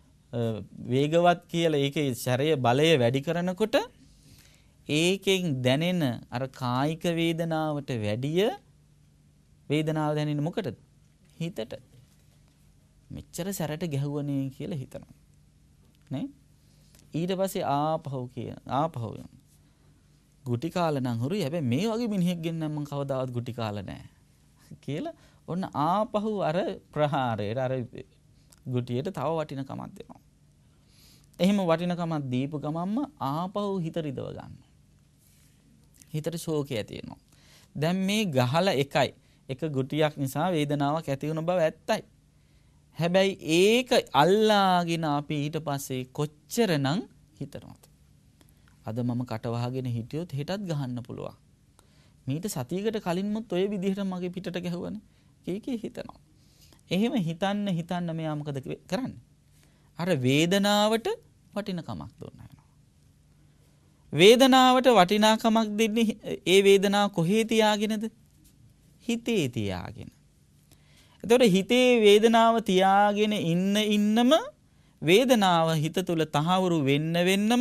වේගවත් කියලා ඒකේ සැරය බලය වැඩි කරනකොට ඒකෙන් දැනෙන අර කායික වේදනාවට වැඩිය වේදනාව දැනෙන්නේ මොකටද? හිතට. මෙච්චර සැරට ගැහුවනේ කියලා හිතනවා. නේ? ඊට පස්සේ ආපහු ගුටි කාලා නම් හුරුයි. හැබැයි මේ වගේ මිනිහෙක් ගෙන්න මම කවදාවත් ගුටි කාලා නැහැ කියලා ඔන්න ආපහු අර ප්‍රහාරයට අර ගුටියට තව වටිනකමක් දෙනවා. එහෙම වටිනකමක් දීපු ගමන්ම ආපහු හිත රිදව ගන්නවා. හිතට ශෝකය ඇති වෙනවා. දැන් මේ ගහලා එකයි. එක ගුටියක් නිසා වේදනාවක් ඇති වුණ බව ඇත්තයි. හැබැයි ඒක අල්ලාගෙන අපි ඊට පස්සේ කොච්චරනම් හිතනවද? අද මම කට වහගෙන හිටියොත් හෙටත් ගහන්න පුළුවන්. මීට සතියකට කලින්මුත් ඔය විදිහට මගේ පිටට ගැහුවනේ. කීකී හිතනවා. එහෙම හිතන්න මෙයා මොකද කරන්නේ? අර වේදනාවට වටිනකමක් දුන්නා වෙනවා. වේදනාවට වටිනාකමක් දෙන්නේ ඒ වේදනාව කොහේ තියාගෙනද? හිතේ තියාගෙන. එතකොට හිතේ වේදනාව තියාගෙන ඉන්නම වේදනාව හිත තුල තහවුරු වෙන්නම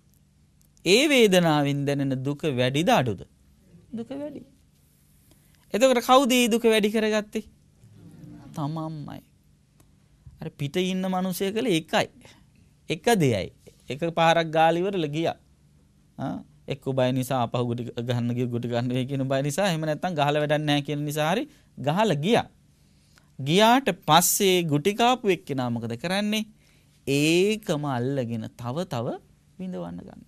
ඒ වේදනාවෙන් දැනෙන දුක වැඩිද අඩුද? දුක වැඩි. එතකොට කවුද මේ දුක වැඩි කරගත්තේ? තමන්මයි. අර පිට ඉන්න මිනිසය කළ එකයි. එක දෙයයි. එක පාරක් ගාලා ඉවරලා ගියා. එක්ක බය නිසා අපහු ගුටි ගන්න ගිය ගුටි ගන්න වෙයි කියන බය නිසා එහෙම නැත්නම් ගහලා වැඩක් නැහැ කියන නිසා හරි ගහලා ගියා. ගියාට පස්සේ ගුටි කාපු එක්කෙනා මොකද කරන්නේ? ඒකම අල්ලගෙන තව විඳවන්න ගන්න.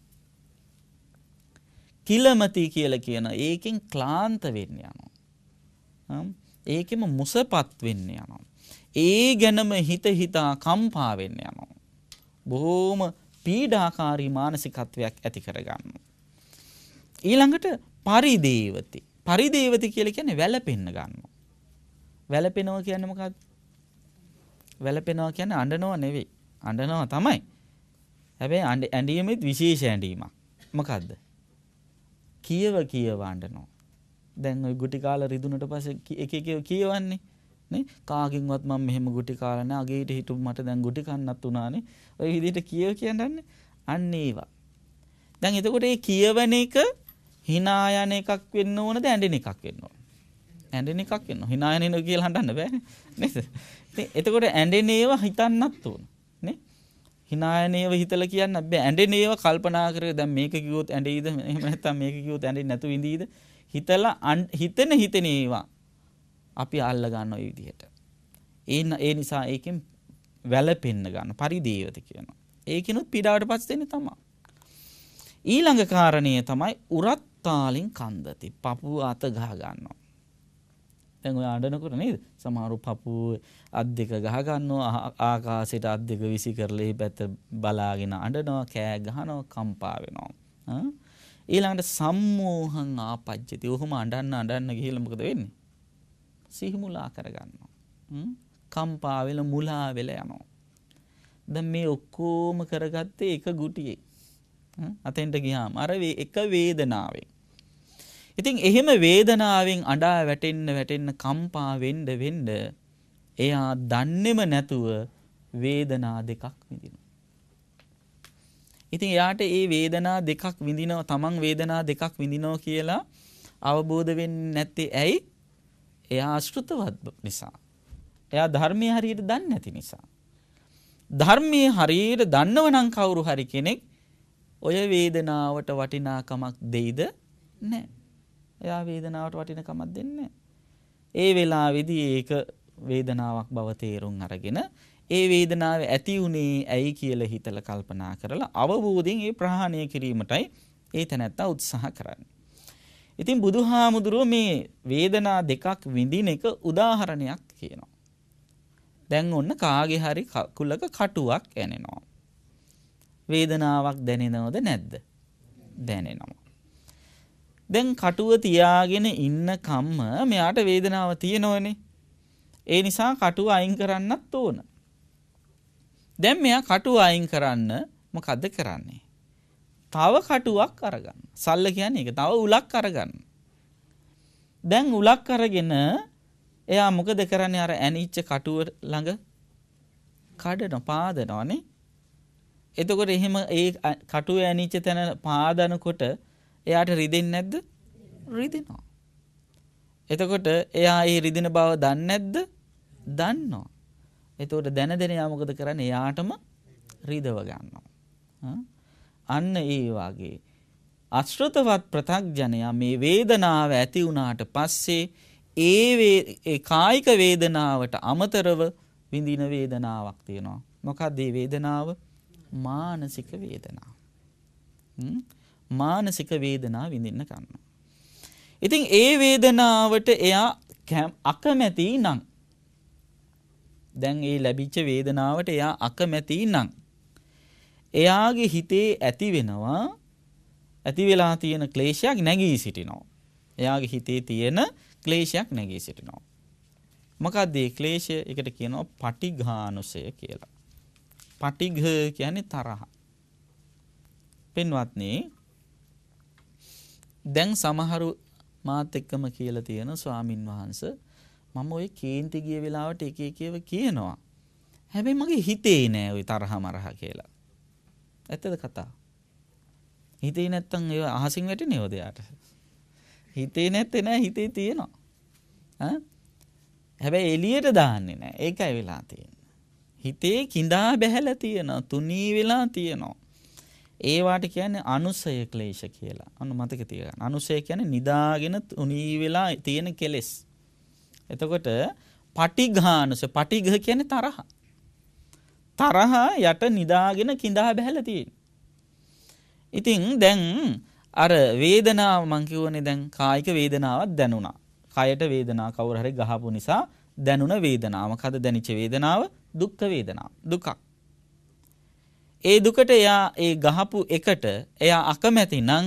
කිලමති කියලා කියන ඒකෙන් ක්ලාන්ත වෙන්න යනවා. ඒකෙම මුසපත් වෙන්න යනවා. ඒ ගැනම හිතා කම්පා වෙන්න යනවා. බොහොම පීඩාකාරී මානසිකත්වයක් ඇති කරගන්නවා. ඊළඟට පරිදේවති. පරිදේවති කියලා කියන්නේ වැළපෙන්න ගන්නවා. වැළපෙනවා කියන්නේ මොකක්ද? වැළපෙනවා කියන්නේ අඬනවා නෙවෙයි. අඬනවා තමයි. හැබැයි ඇඬීමෙත් විශේෂ ඇඬීමක්. මොකද්ද? කියව අඬනවා. දැන් ওই ගුටි කාලා රිදුනට පස්සේ එක කියවන්නේ නේ? කාගෙන්වත් මම මෙහෙම ගුටි කාලා නැහැ. අගේට හිටු මට දැන් ගුටි කන්නත් උනානේ. ওই විදිහට කියන්නේ අන්න ඒවා. දැන් එතකොට මේ කියවන එක hina යන එකක් වෙන්න ඕනද ඇඬෙන එකක් වෙන්න ඕනද? ඇඬෙන එකක් වෙන්න ඕන. hina යන එක කියලා හඬන්න බෑනේ. නේද? ඉතින් එතකොට ඇඬෙන ඒවා හිතන්නත් ඕන. නේ? hina යන ඒවා හිතලා කියන්න බෑ. ඇඬෙන ඒවා කල්පනා කරගෙන දැන් මේක කිව්වොත් ඇඬෙයිද? එහෙම නැත්නම් මේක කිව්වොත් ඇඬෙන්නේ නැතුව ඉඳීද? හිතලා හිතන ඒවා අපි අල්ල ගන්න ඔය විදිහට. ඒ නිසා ඒකෙන් වැළපෙන්න ගන්න පරිදේවත කියනවා. ඒකිනුත් පීඩාවට පස් දෙන්නේ තමයි. ඊළඟ කාරණය තමයි උරත්තාලින් කන්දති. පපුව අත ගහ ගන්නවා. දැන් ඔය අඬනකොට නේද? සමහරු පපුව අත් දෙක ගහ ගන්නවා, ආකාශයට අත් දෙක විසි කරලා මේ පැත්ත බලාගෙන අඬනවා, කෑ ගහනවා, කම්පා වෙනවා. ඊළඟට සම්මෝහං ආපජ්ජති. ඔහොම අඬන්න ගිහලා මොකද වෙන්නේ? සිහිමුලා කරගන්නවා. කම්පා වෙලා මුලා වෙලා යනවා. දැන් මේ ඔක්කොම කරගත්තේ එක ගුටියේ. අතෙන්ට ගියාම අර එක වේදනාවෙන්. ඉතින් එහෙම වේදනාවෙන් අඬා වැටෙන්න කම්පා වෙන්න එයා දන්නේම නැතුව වේදනා දෙකක් විඳිනවා. ඉතින් එයාට ඒ වේදනා දෙකක් විඳිනවා, තමන් වේදනා දෙකක් විඳිනවා කියලා අවබෝධ වෙන්නේ නැත්තේ ඇයි? එයා අශෘතවත් නිසා. එයා ධර්මයේ හරියට දන්නේ නැති නිසා. ධර්මයේ හරියට දන්නව නම් කවුරු හරි කෙනෙක් ඔය වේදනාවට වටිනාකමක් දෙයිද? නැහැ. එයා වේදනාවට වටිනාකමක් දෙන්නේ නැහැ. ඒ වෙලාවේදී ඒක වේදනාවක් බව තේරුම් අරගෙන ඒ වේදනාව ඇති උනේ ඇයි කියලා හිතලා කල්පනා කරලා අවබෝධයෙන් ඒ ප්‍රහාණය කිරීමටයි ඒ තැනැත්තා උත්සාහ කරන්නේ. ඉතින් බුදුහාමුදුරුවෝ මේ වේදනා දෙකක් විඳින එක උදාහරණයක් කියනවා. දැන් ඔන්න කාගේ හරි කුලක කටුවක් ඇනෙනවා. වේදනාවක් දැනෙනවද නැද්ද? දැනෙනවා. දැන් කටුව තියාගෙන ඉන්න කම්ම මෙයාට වේදනාව තියෙනවනේ. ඒ නිසා කටුව අයින් කරන්නත් ඕන. දැන් මෙයා කටුව අයින් කරන්න මොකද්ද කරන්නේ? තව කටුවක් අරගන්න. සල්ල කියන්නේ ඒක. තව උලක් අරගන්න. දැන් උලක් අරගෙන එයා මොකද කරන්නේ? අර ඇනිච්ච කටුව ළඟ කඩන පාදනවනේ. එතකොට එහෙම ඒ කටුව ඇනිච්ච තැන පාදනකොට එයාට රිදෙන්නේ නැද්ද? රිදෙනවා. එතකොට එයා ඒ රිදෙන බව දන්නේ නැද්ද? දන්නවා. එතකොට දැන එයා මොකද කරන්නේ? එයාටම රිදව ගන්නවා. අන්න ඒ වගේ අශ්‍රතවත් ප්‍රත්‍යඥයා මේ වේදනාව ඇති වුණාට පස්සේ ඒ කායික වේදනාවට අමතරව විඳින වේදනාවක් තියෙනවා. මොකක්ද මේ වේදනාව? මානසික වේදනාව. මානසික වේදනාව විඳින්න ගන්නවා. ඉතින් ඒ වේදනාවට එයා අකමැති නම්, දැන් ඒ ලැබිච්ච වේදනාවට එයා අකමැති නම් එයාගේ හිතේ ඇති වෙනවා, ඇති වෙලා තියෙන ක්ලේශයක් නැගී සිටිනවා. එයාගේ හිතේ තියෙන ක්ලේශයක් නැගී සිටිනවා. මොකක්ද මේ ක්ලේශය? ඒකට කියනවා පටිඝානුසය කියලා. පටිඝ කියන්නේ තරහ. පින්වත්නි, දැන් සමහරු මාත් එක්කම කියලා තියෙන ස්වාමින් වහන්සේ මම ওই කේන්ති ගිය වෙලාවට එක එකව කියනවා. හැබැයි මගේ හිතේ නෑ ওই තරහ මරහ කියලා. ඇත්තද කතාව? හිතේ නැත්තම් ඒ අහසින් වැටෙන්නේ ඔදයාට. හිතේ නැත්තේ නෑ, හිතේ තියෙනවා. හැබැයි එළියට දාන්නේ නෑ. ඒකයි වෙලා තියෙන්නේ. හිතේ කිඳා බැහැලා තියෙනවා, තුනී වෙලා තියෙනවා. ඒවාට කියන්නේ අනුසය ක්ලේශ කියලා. අන්න මතක තියාගන්න. අනුසය කියන්නේ නිදාගෙන තුනී වෙලා තියෙන කෙලෙස්. එතකොට පටිඝානුසය, පටිඝ කියන්නේ තරහ. තරහ යට නිදාගෙන කිඳා බැහැලා තියෙන. ඉතින් දැන් අර වේදනාව මං කියවනේ දැන් කායික වේදනාවක් දැනුණා. කයට වේදනාව කවුරු හරි ගහපු නිසා දැනුණ වේදනාව. මොකද දැනිච්ච වේදනාව? දුක්ඛ වේදනාව. දුකක්. ඒ දුකට එයා ඒ ගහපු එකට එයා අකමැති නම්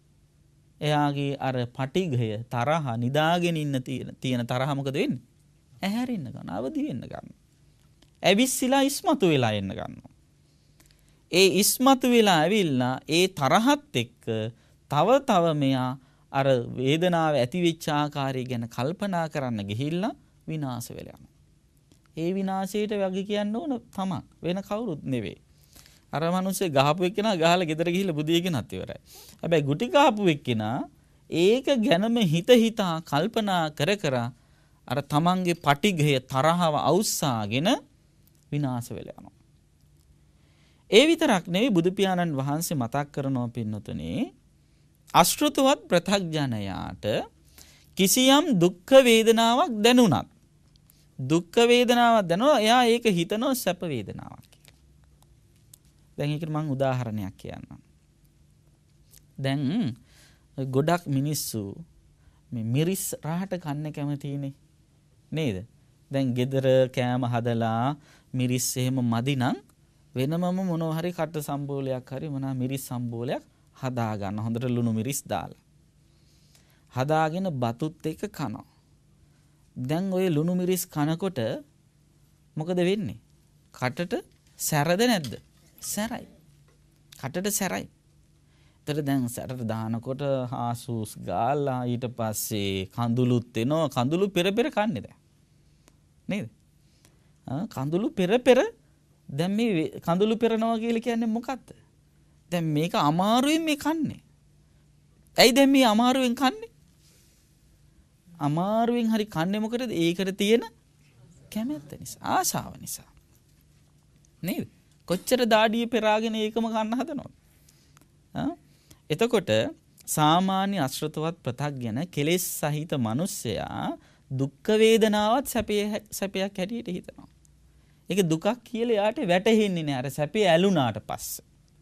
එයාගේ අර පටිඝය තරහ නිදාගෙන ඉන්න තියෙන තරහ මොකද වෙන්නේ? ඇහැරෙන්න ගන්න, අවදි වෙන්න ගන්න. ඇවිස්සලා ඉස්මතු වෙලා එන්න ගන්නවා. ඒ ඉස්මතු වෙලා ඇවිල්ලා ඒ තරහත් එක්ක තව මෙයා අර වේදනාව ඇති වෙච්ච ආකාරය ගැන කල්පනා කරන්න ගිහිල්ලා විනාශ වෙලා යනවා. ඒ විනාශයට වගේ කියන්න ඕන තමයි, වෙන කවුරුත් නෙවෙයි. අර මිනිස්සේ ගහපු එක්කෙනා ගහලා ගෙදර ගිහිල්ලා බුදියගෙනත් ඉවරයි. හැබැයි ගුටි ගහපු එක්කෙනා ඒක ගැනම හිතා කල්පනා කර අර තමන්ගේ පටිඝය තරහව අවුස්සාගෙන විනාශ වෙලා යනවා. ඒ විතරක් නෙවෙයි, බුදු පියාණන් වහන්සේ මතක් කරනවා පින්නතුනේ, අශෘතවත් ප්‍රත්‍යඥයාට කිසියම් දුක්ඛ වේදනාවක් දැනුණත්, දුක්ඛ වේදනාවක් දැනුණා එයා ඒක හිතනවා සැප වේදනාවක් කියලා. දැන් ඒකට මම උදාහරණයක් කියන්නම්. දැන් ගොඩක් මිනිස්සු මේ මිරිස් රහට කන්න කැමතිනේ නේද? දැන් ගෙදර කෑම හදලා මිරිස් එහෙම මදි නම් වෙනමම මොනවා හරි කට සම්බෝලයක් හරි මොනවා මිරිස් සම්බෝලයක් හදා ගන්න, හොඳට ලුණු මිරිස් දාලා හදාගෙන බතුත් එක්ක කනවා. දැන් ඔය ලුණු මිරිස් කනකොට මොකද වෙන්නේ? කටට සැරද නැද්ද? සැරයි. කටට සැරයි. ඒතර දැන් සැරට දානකොට හාසුස් ගාලා ඊට පස්සේ කඳුළුත් එනවා. කඳුළු පෙර කන්නේ දැන් නේද? කඳුළු පෙර දැන් මේ කඳුළු පෙරනවා කියලා කියන්නේ මොකක්ද? දැන් මේක අමාරුවෙන් මේ කන්නේ. ඇයි දැන් මේ අමාරුවෙන් කන්නේ? අමාරුවෙන් හරි කන්නේ මොකටද? ඒකට තියෙන කැමැත්ත නිසා, ආශාව නිසා. නේද? කොච්චර දාඩිය පෙරාගෙන ඒකම කන්න හදනවද? එතකොට සාමාන්‍ය අශ්‍රතවත් ප්‍රත්‍යඥ කෙලෙස් සහිත මිනිස්සයා දුක්ඛ වේදනාවත් සැපයක් හැටියට හිතනවා. ඒක දුකක් කියලා යාට වැටහෙන්නේ නැහැ අර සැපේ ඇලුනාට පස්සේ.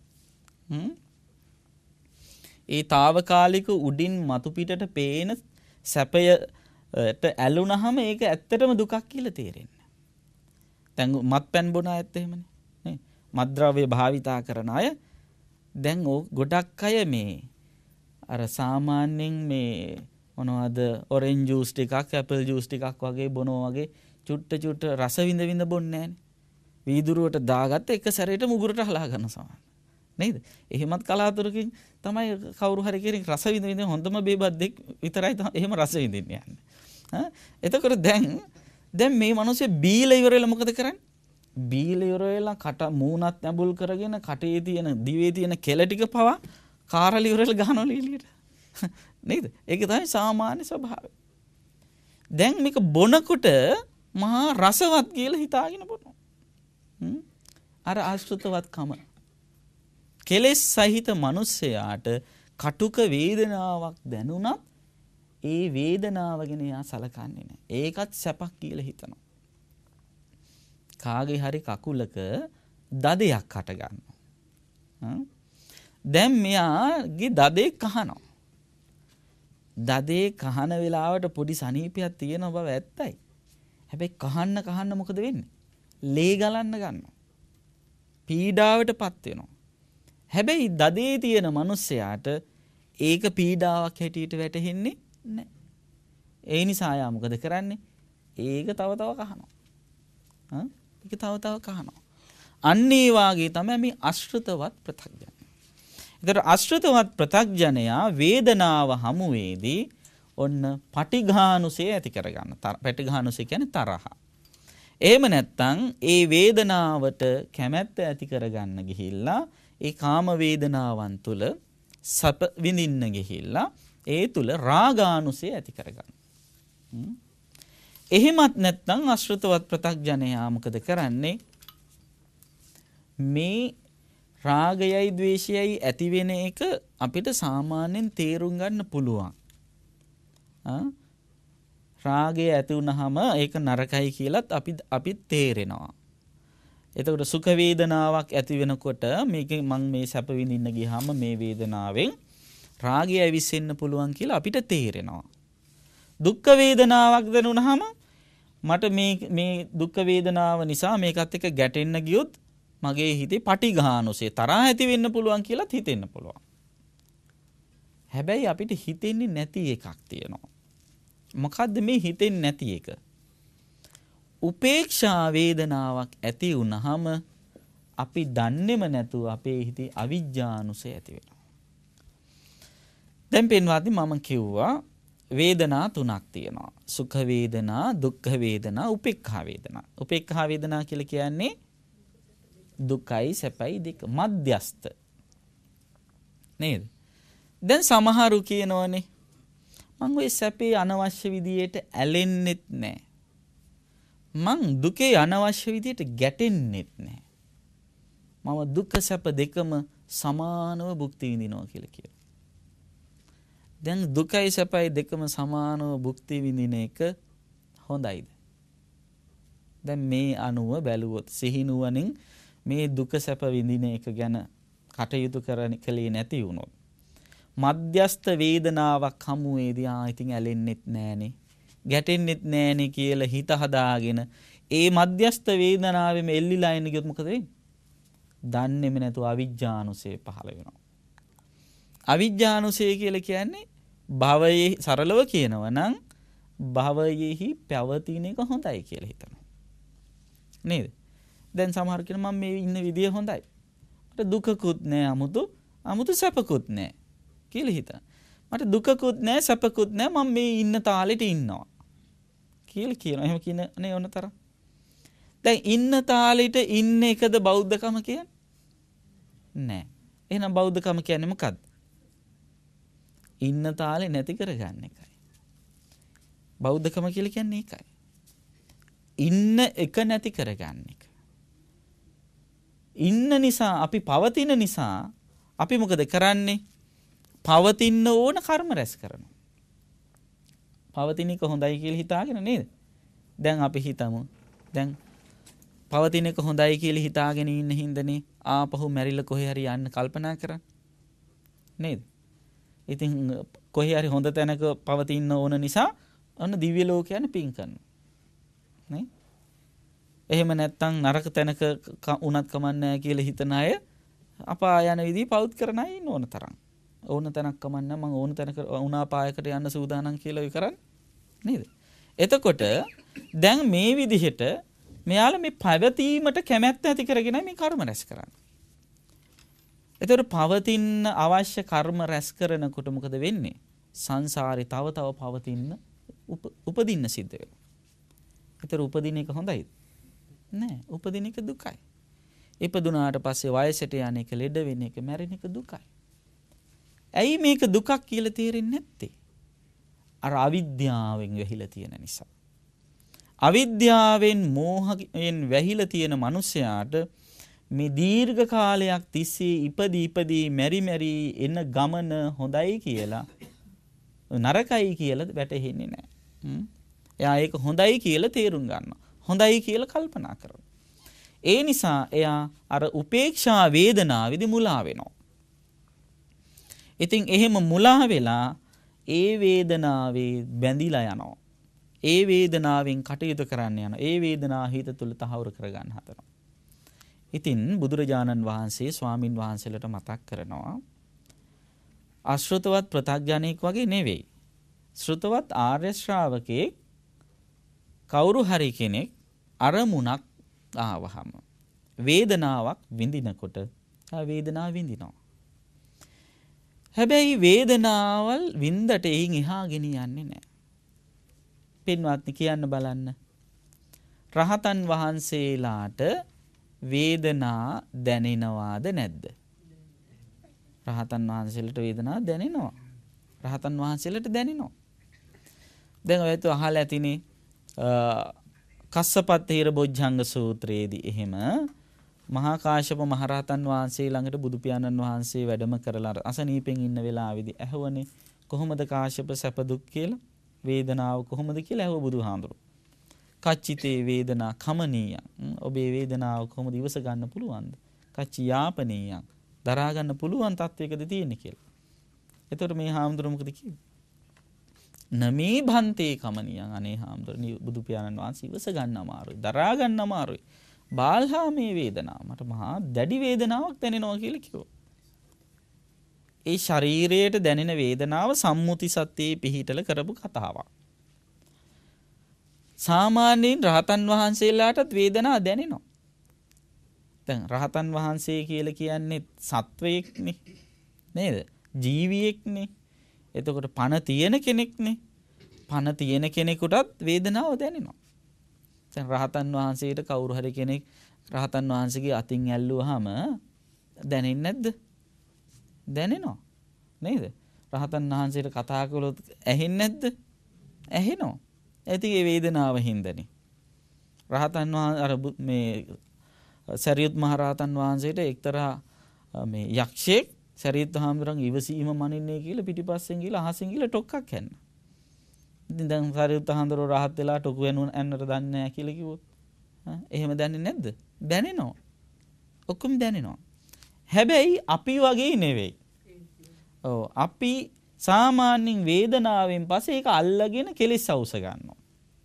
ඒ తాවකාලික උඩින් මතු පිටට පේන සැපයට ඇලුනහම ඒක ඇත්තටම දුකක් කියලා තේරෙන්නේ. දැන් මත්පැන් බොන ඇත්ත එහෙමනේ. නේ? මත්ද්‍රව්‍ය භාවිතා කරන අය දැන් ගොඩක් අය මේ අර සාමාන්‍යයෙන් මේ මොනවද ඔරෙන්ජ් ජූස් ටිකක් ඇපල් ජූස් ටිකක් වගේ බොනවා වගේ චුට්ට රස විඳ බොන්නේ නැහනේ. වීදුරුවට දාගත්ත එක සැරේට මුගුරට හලා ගන්න සමාන. නේද? එහෙමත් කලාතුරකින් තමයි කවුරු හරි කෙනෙක් රස විඳින්න හොඳම බේබද්දෙක් විතරයි එහෙම රස විඳින්න යන්නේ. එතකොට දැන් මේ මිනිස්සේ බීලා ඉවරලා මොකද කරන්නේ? බීලා ඉවරලා කට මූණත් නැඹුල් කරගෙන කටේ තියෙන දිවේ තියෙන කෙල ටික පවා කාරලි ඉවරලා ගහනවා එළියට. නේද? ඒක තමයි සාමාන්‍ය ස්වභාවය. දැන් මේක බොනකොට මහා රසවත් කියලා හිතාගෙන බොනවා. අර ආශ්‍රිතවත්කම කෙලෙස් සහිත මිනිසයාට කටුක වේදනාවක් දැනුණත් ඒ වේදනාව ගැන යා සලකන්නේ නැහැ. ඒකත් සැපක් කියලා හිතනවා. කාගේ හරි කකුලක දදයක් හට ගන්නවා. දැන් මෙයාගේ දදේ කහනවා. දදේ කහන වෙලාවට පොඩි සනීපයක් තියෙන බව ඇත්තයි. හැබැයි කහන්න මොකද වෙන්නේ? ලේ ගලන්න ගන්නවා. පීඩාවටපත් වෙනවා. හැබැයි දදේ තියෙන මිනිස්සයාට ඒක පීඩාවක් හැටියට වැටහෙන්නේ නැහැ. ඒ නිසා යා මොකද කරන්නේ? ඒක තව කහනවා. ඒක තව කහනවා. අන්න ඒ වාගේ තමයි මේ අශෘතවත් ප්‍රත්‍යඥය. ඒතර අශෘතවත් ප්‍රත්‍යඥයා වේදනාව හමුවේදී ඔන්න පටිඝානුසය ඇති කරගන්න. පටිඝානුසය කියන්නේ තරහ. එහෙම නැත්නම් ඒ වේදනාවට කැමැත්ත ඇති කරගන්න ගිහිල්ලා ඒ කාම වේදනාවන් තුල සප විඳින්න ගිහිල්ලා ඒ තුල රාගානුසය ඇති කරගන්න. එහෙමත් නැත්නම් අශෘතවත් ප්‍රත්‍යඥයා මොකද කරන්නේ? මේ රාගයයි ද්වේෂයයි ඇති වෙන එක අපිට සාමාන්‍යයෙන් තේරුම් ගන්න පුළුවන්. රාගය ඇති වුනහම ඒක නරකයි කියලත් අපි තේරෙනවා. එතකොට සුඛ වේදනාවක් ඇති වෙනකොට මේක මම මේ සැප විඳින්න ගියාම මේ වේදනාවෙන් රාගය ඇවිස්සෙන්න පුළුවන් කියලා අපිට තේරෙනවා. දුක්ඛ වේදනාවක් දැනුනහම මට මේ දුක්ඛ වේදනාව නිසා මේකත් එක්ක ගැටෙන්න ගියොත් මගේ හිතේ පටිඝානුසය තරහ ඇති වෙන්න පුළුවන් කියලාත් හිතෙන්න පුළුවන්. හැබැයි අපිට හිතෙන්නේ නැති එකක් තියෙනවා. මොකද්ද මේ හිතෙන්නේ නැති එක? උපේක්ෂා වේදනාවක් ඇති වුනහම අපි දන්නේම නැතුව අපේ හිතේ අවිජ්ජානුසය ඇති වෙනවා. දැන් පින්වත්නි මම කිව්වා වේදනා තුනක් තියෙනවා. සුඛ වේදනා, දුක්ඛ වේදනා, උපේක්ඛා වේදනා. උපේක්ඛා වේදනා කියලා කියන්නේ දුකයි සැපයි දෙක මධ්‍යස්ත. නේද? දැන් සමහරු කියනවනේ මං ඔය සැපේ අනවශ්‍ය විදියට ඇලෙන්නෙත් නැහැ. මං දුකේ අනවශ්‍ය විදියට ගැටෙන්නෙත් නැහැ. මම දුක සැප දෙකම සමානව භුක්ති විඳිනවා කියලා කියනවා. දැන් දුකයි සැපයි දෙකම සමානව භුක්ති විඳින එක හොඳයිද? දැන් මේ අනුව බැලුවොත් සිහිනුවණින් මේ දුක සැප විඳින එක ගැන කටයුතු කළේ නැති වුණොත් මධ්‍යස්ත වේදනාවක් හමුවේදී ඉතින් ඇලෙන්නෙත් නෑනේ ගැටෙන්නෙත් නෑනේ කියලා හිත හදාගෙන ඒ මධ්‍යස්ත වේදනාවෙම එල්ලිලා ඉන්න ගියොත් මොකද වෙන්නේ? දන්නේම නැතුව අවිජ්ජානුසය පහළ වෙනවා. අවිජ්ජානුසය කියලා කියන්නේ භවයේ සරලව කියනවා නම් භවයේහි පැවතින එක හොඳයි කියලා හිතනවා. නේද? දැන් සමහර කෙනා මම මේ ඉන්න විදිය හොඳයි. මට දුකකුත් නෑ අමුතු සැපකුත් නෑ කියලා හිතන. මට දුකකුත් නෑ සැපකුත් නෑ මම මේ ඉන්න තාලෙට ඉන්නවා කියලා කියනවා. එහෙම කියන්නේ ඕන තරම්. දැන් ඉන්න තාලෙට ඉන්න එකද බෞද්ධකම කියන්නේ? නෑ. එහෙනම් බෞද්ධකම කියන්නේ මොකද්ද? ඉන්න තාලේ නැති කරගන්න එකයි. බෞද්ධකම කියලා කියන්නේ ඒකයි. ඉන්න එක නැති කරගන්න එක. ඉන්න නිසා අපි පවතින නිසා අපි මොකද කරන්නේ? පවතින්න ඕන කර්ම රැස් කරනවා. පවතින එක හොඳයි කියලා හිතාගෙන නේද? දැන් අපි හිතමු. දැන් පවතින එක හොඳයි කියලා හිතාගෙන ඉන්න හින්දනේ ආපහු මැරිලා කොහේ හරි යන්න කල්පනා කරන්නේ. නේද? ඉතින් කොහේ හරි හොඳ තැනක පවතින්න ඕන නිසා ඔන්න දිව්‍ය ලෝකයන් පින් කරනවා. නේ? එහෙම නැත්නම් නරක තැනක උනත් කමන්නේ නැහැ කියලා හිතන අය අපාය යන විදිහ පවුත් කරන අය ඉන්න ඕන තරම්. ඕන තැනක් කමන්නේ මම ඕන තැනක උනාපායකට යන්න සූදානම් කියලා ඔය කරන්නේ නේද? එතකොට දැන් මේ විදිහට මෙයාලා මේ පැවතීමට කැමැත්ත ඇති කරගෙන මේ කර්ම රැස් කරන්නේ. එතකොට පවතින අවශ්‍ය කර්ම රැස් කරනකොට මොකද වෙන්නේ? සංසාරේ තව තව පවතින උපදින්න සිද්ධ වෙනවා. ඒතර උපදින එක හොඳයිද? නෑ. උපදින එක දුකයි. ඉපදුනාට පස්සේ වයසට යන එක, ලෙඩ වෙන එක, මැරෙන එක දුකයි. ඇයි මේක දුකක් කියලා තේරෙන්නේ නැත්තේ? අර අවිද්‍යාවෙන් වැහිලා තියෙන නිසා. අවිද්‍යාවෙන් මෝහයෙන් වැහිලා තියෙන මිනිසයාට මේ දීර්ඝ කාලයක් තිස්සේ ඉපදී මෙරි එන ගමන හොඳයි කියලා නරකයි කියලා වැටහෙන්නේ නැහැ. එයා ඒක හොඳයි කියලා තේරුම් ගන්නවා. හොඳයි කියලා කල්පනා කරනවා. ඒ නිසා එයා අර උපේක්ෂා වේදනාවේදී මුලා වෙනවා. ඉතින් එහෙම මුලා වෙලා ඒ වේදනාවේ බැඳිලා යනවා. ඒ වේදනාවෙන් කටයුතු කරන්න යනවා. ඒ වේදනාව හිත තුළ තහවුරු කරගන්න හදනවා. ඉතින් බුදුරජාණන් වහන්සේ ස්වාමින් වහන්සේලට මතක් කරනවා අශ්‍රුතවත් ප්‍රත්‍යඥයෙක් වගේ නෙවෙයි. ශ්‍රුතවත් ආර්ය ශ්‍රාවකෙක් කවුරු හරි කෙනෙක් අරමුණක් ආවහම වේදනාවක් විඳිනකොට වේදනාව විඳිනවා. හැබැයි වේදනාවල් වින්දට එයින් එහා ගෙනියන්නේ නැහැ. පින්වත්නි කියන්න බලන්න. රහතන් වහන්සේලාට වේදනා දැනෙනවාද නැද්ද? රහතන් වහන්සේලාට වේදනා දැනෙනවා. රහතන් වහන්සේලාට දැනෙනවා. දැන් ඔයත් අහලා ඇතිනේ කස්සපත්තේර බොජ්ජංග සූත්‍රයේදී එහෙම මහා කාශ්‍යප මහරහතන් වහන්සේ ළඟට බුදු පියාණන් වහන්සේ වැඩම කරලා අසනීපෙන් ඉන්න වෙලාවේදී ඇහුවනේ කොහොමද කාශ්‍යප සැප දුක් කියලා වේදනාව කොහොමද කියලා ඇහුව බුදුහාඳුරු. කච්චිතේ වේදනා කමනීය. ඔබේ වේදනාව කොහොමද ඉවස ගන්න පුළුවන්ද? කච්චි යාපනීය. දරා ගන්න පුළුවන් තත්වයකද තියෙන්නේ කියලා. එතකොට මේ හාමුදුරුවෝ මොකද කිව්වේ? නමේ භන්තේ කමනියන් අනේ හාමුදුරනේ බුදු පියාණන් වහන්සේ ඉවස ගන්න අමාරුයි දරා ගන්න අමාරුයි බාල්හා මේ වේදනාව මට මහා දැඩි වේදනාවක් දැනෙනවා කියලා කිව්වා. ඒ ශරීරයට දැනෙන වේදනාව සම්මුති සත්‍යයේ පිහිටල කරපු කතාවක්. සාමාන්‍යයෙන් රහතන් වහන්සේලාටත් වේදනාව දැනෙනවා. දැන් රහතන් වහන්සේ කියලා කියන්නේ සත්වයෙක්නේ නේද? ජීවියෙක්නේ. එතකොට පණ තියෙන කෙනෙක්නේ. පණ තියෙන කෙනෙකුටත් වේදනාව දැනෙනවා. දැන් රහතන් වහන්සේට කවුරු හරි කෙනෙක් රහතන් වහන්සේගේ අතින් ඇල්ලුවාම දැනෙන්නේ නැද්ද? දැනෙනවා. නේද? රහතන් වහන්සේට කතා කළොත් ඇහෙන්නේ නැද්ද? ඇහෙනවා. ඒති ඒ වේදනාව හින්දානේ. රහතන් වහන්සේ අර මේ සරියුත් මහ රහතන් වහන්සේට එක්තරා මේ යක්ෂයෙක් සරියුත් හාමුදුරන් ඉවසීම මනින්නේ කියලා පිටිපස්සෙන් ගිහලා අහසෙන් ගිහලා ටොක්ක්ක් හැන්න. ඉතින් දැන් සරියුත් හාමුදුරුවෝ රහත් වෙලා ටොකු ඇන්නට දන්නේ නැහැ කියලා කිව්වොත් එහෙම දන්නේ නැද්ද? දැනෙනවා. ඔක්කොම දැනෙනවා. හැබැයි අපි වගේ නෙවෙයි. ඔව් අපි සාමාන්‍යයෙන් වේදනාවෙන් පස්සේ ඒක අල්ලගෙන කෙලෙස් අවුස ගන්නවා.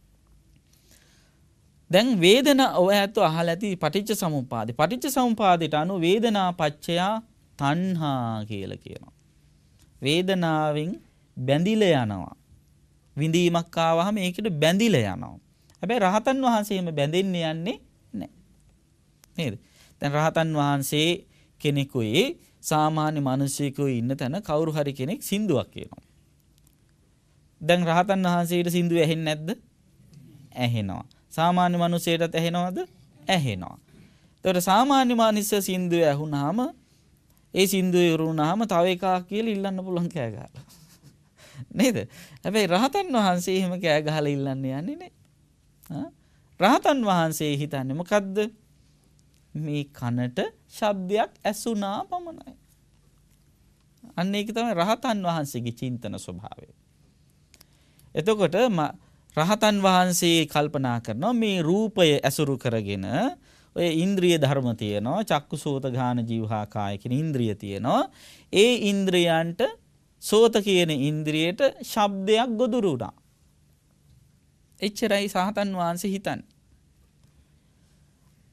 දැන් වේදනා ඔයත් අහලා ඇති පටිච්ච සමුප්පාදේ. පටිච්ච සමුප්පාදයට අනුව වේදනා පච්චයා තණ්හා කියලා කියනවා. වේදනාවෙන් බැඳිලා යනවා. විඳීමක් ආවහම ඒකට බැඳිලා යනවා. හැබැයි රහතන් වහන්සේ එහෙම බැඳෙන්න යන්නේ නැහැ. නේද? දැන් රහතන් වහන්සේ කෙනෙකුයි සාමාන්‍ය මිනිසෙකුයි ඉන්න තැන කවුරු හරි කෙනෙක් සින්දුවක් කියනවා. දැන් රහතන් වහන්සේට සින්දුව ඇහෙන්නේ නැද්ද? ඇහෙනවා. සාමාන්‍ය මිනිසෙටත් ඇහෙනවද? ඇහෙනවා. ඒතකොට සාමාන්‍ය මිනිස්සු සින්දුව ඇහුනහම ඒ සින්දුව ඉරුණාම තව එකක් කියලා ඉල්ලන්න පුළුවන් කෑ ගහලා. නේද? හැබැයි රහතන් වහන්සේ එහෙම කෑ ගහලා ඉල්ලන්නේ යන්නේ නැහැ. රහතන් වහන්සේ හිතන්නේ මොකද්ද? මේ කනට ශබ්දයක් ඇසුණා පමණයි. අන්න ඒක තමයි රහතන් වහන්සේගේ චින්තන ස්වභාවය. එතකොට රහතන් වහන්සේ කල්පනා කරනවා මේ රූපය ඇසුරු කරගෙන ඔය ඉන්ද්‍රිය ධර්ම තියෙනවා. චක්කු සෝත ගාන ජීවහා කාය කියන ඉන්ද්‍රිය තියෙනවා. ඒ ඉන්ද්‍රියන්ට සෝත කියන ඉන්ද්‍රියට ශබ්දයක් ගොදුරු වුණා. එච්චරයි රහතන් වහන්සේ හිතන්නේ.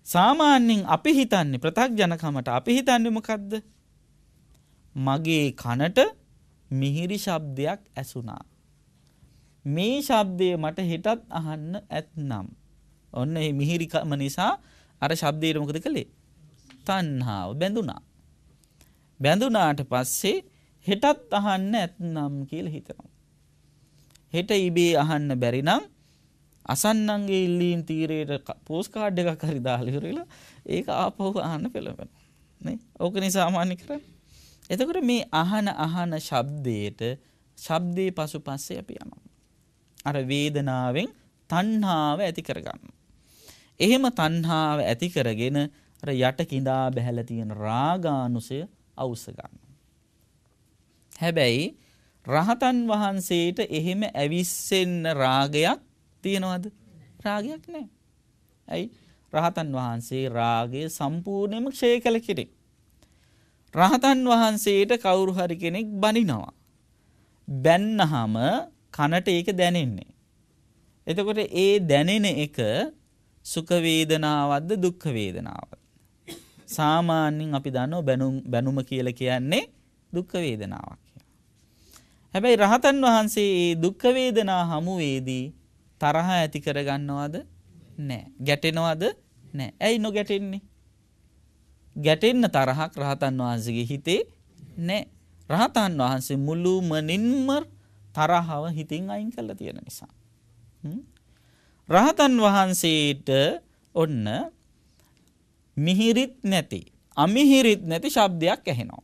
සාමාන්‍යයෙන් අපි හිතන්නේ ප්‍රත්‍යඥකමට අපි හිතන්නේ මොකද්ද? මගේ කනට මිහිරි ශබ්දයක් ඇසුණා. මේ ශබ්දය මට හෙටත් අහන්න ඇතනම්. ඔන්න මේ මිහිරිකම නිසා අර ශබ්දයට මොකද කළේ? තණ්හාව බැඳුනා. බැඳුනාට පස්සේ හෙටත් අහන්න ඇතනම් කියලා හිතනවා. හෙට ඉබේ අහන්න බැරි නම් අසන්නන්ගේ ඉල්ලීම් තීරයට පෝස්ට් කාඩ් එකක් හරි දාලා ඉවරලා ඒක ආපහු අහන්න පෙළඹෙනවා නේ. ඕක නිසා සාමාන්‍ය කරන්නේ. එතකොට මේ අහන ශබ්දයට ශබ්දේ පසුපස්සේ අපි යනවා. අර වේදනාවෙන් තණ්හාව ඇති කරගන්නවා. එහෙම තණ්හාව ඇති කරගෙන අර යට කිඳා බැහැලා තියෙන රාගානුසය අවුස්ස ගන්නවා. හැබැයි රහතන් වහන්සේට එහෙම ඇවිස්සෙන්න රාගයක් තියනවද? රාගයක් නැහැ. ඇයි? රහතන් වහන්සේ රාගය සම්පූර්ණයෙන්ම ක්ෂය කළ කෙනෙක්. රහතන් වහන්සේට කවුරු හරි කෙනෙක් බනිනවා. බැන්නහම කනට ඒක දැනෙන්නේ. එතකොට ඒ දැනෙන එක සුඛ වේදනාවක්ද දුක්ඛ වේදනාවක්ද? සාමාන්‍යයෙන් අපි දන්නවා බැනුම කියලා කියන්නේ දුක්ඛ වේදනාවක් කියලා. හැබැයි රහතන් වහන්සේ මේ දුක්ඛ වේදනා හමුවේදී තරහ ඇති කරගන්නවද? නැහැ. ගැටෙනවද? නැහැ. ඇයි නොගැටෙන්නේ? ගැටෙන්න තරහක් රහතන් වහන්සේගේ හිතේ නැහැ. රහතන් වහන්සේ මුළුමනින්ම තරහව හිතින් අයින් කරලා තියෙන නිසා. රහතන් වහන්සේට ඔන්න මිහිරිත් නැති අමිහිරිත් නැති ශබ්දයක් ඇහෙනවා.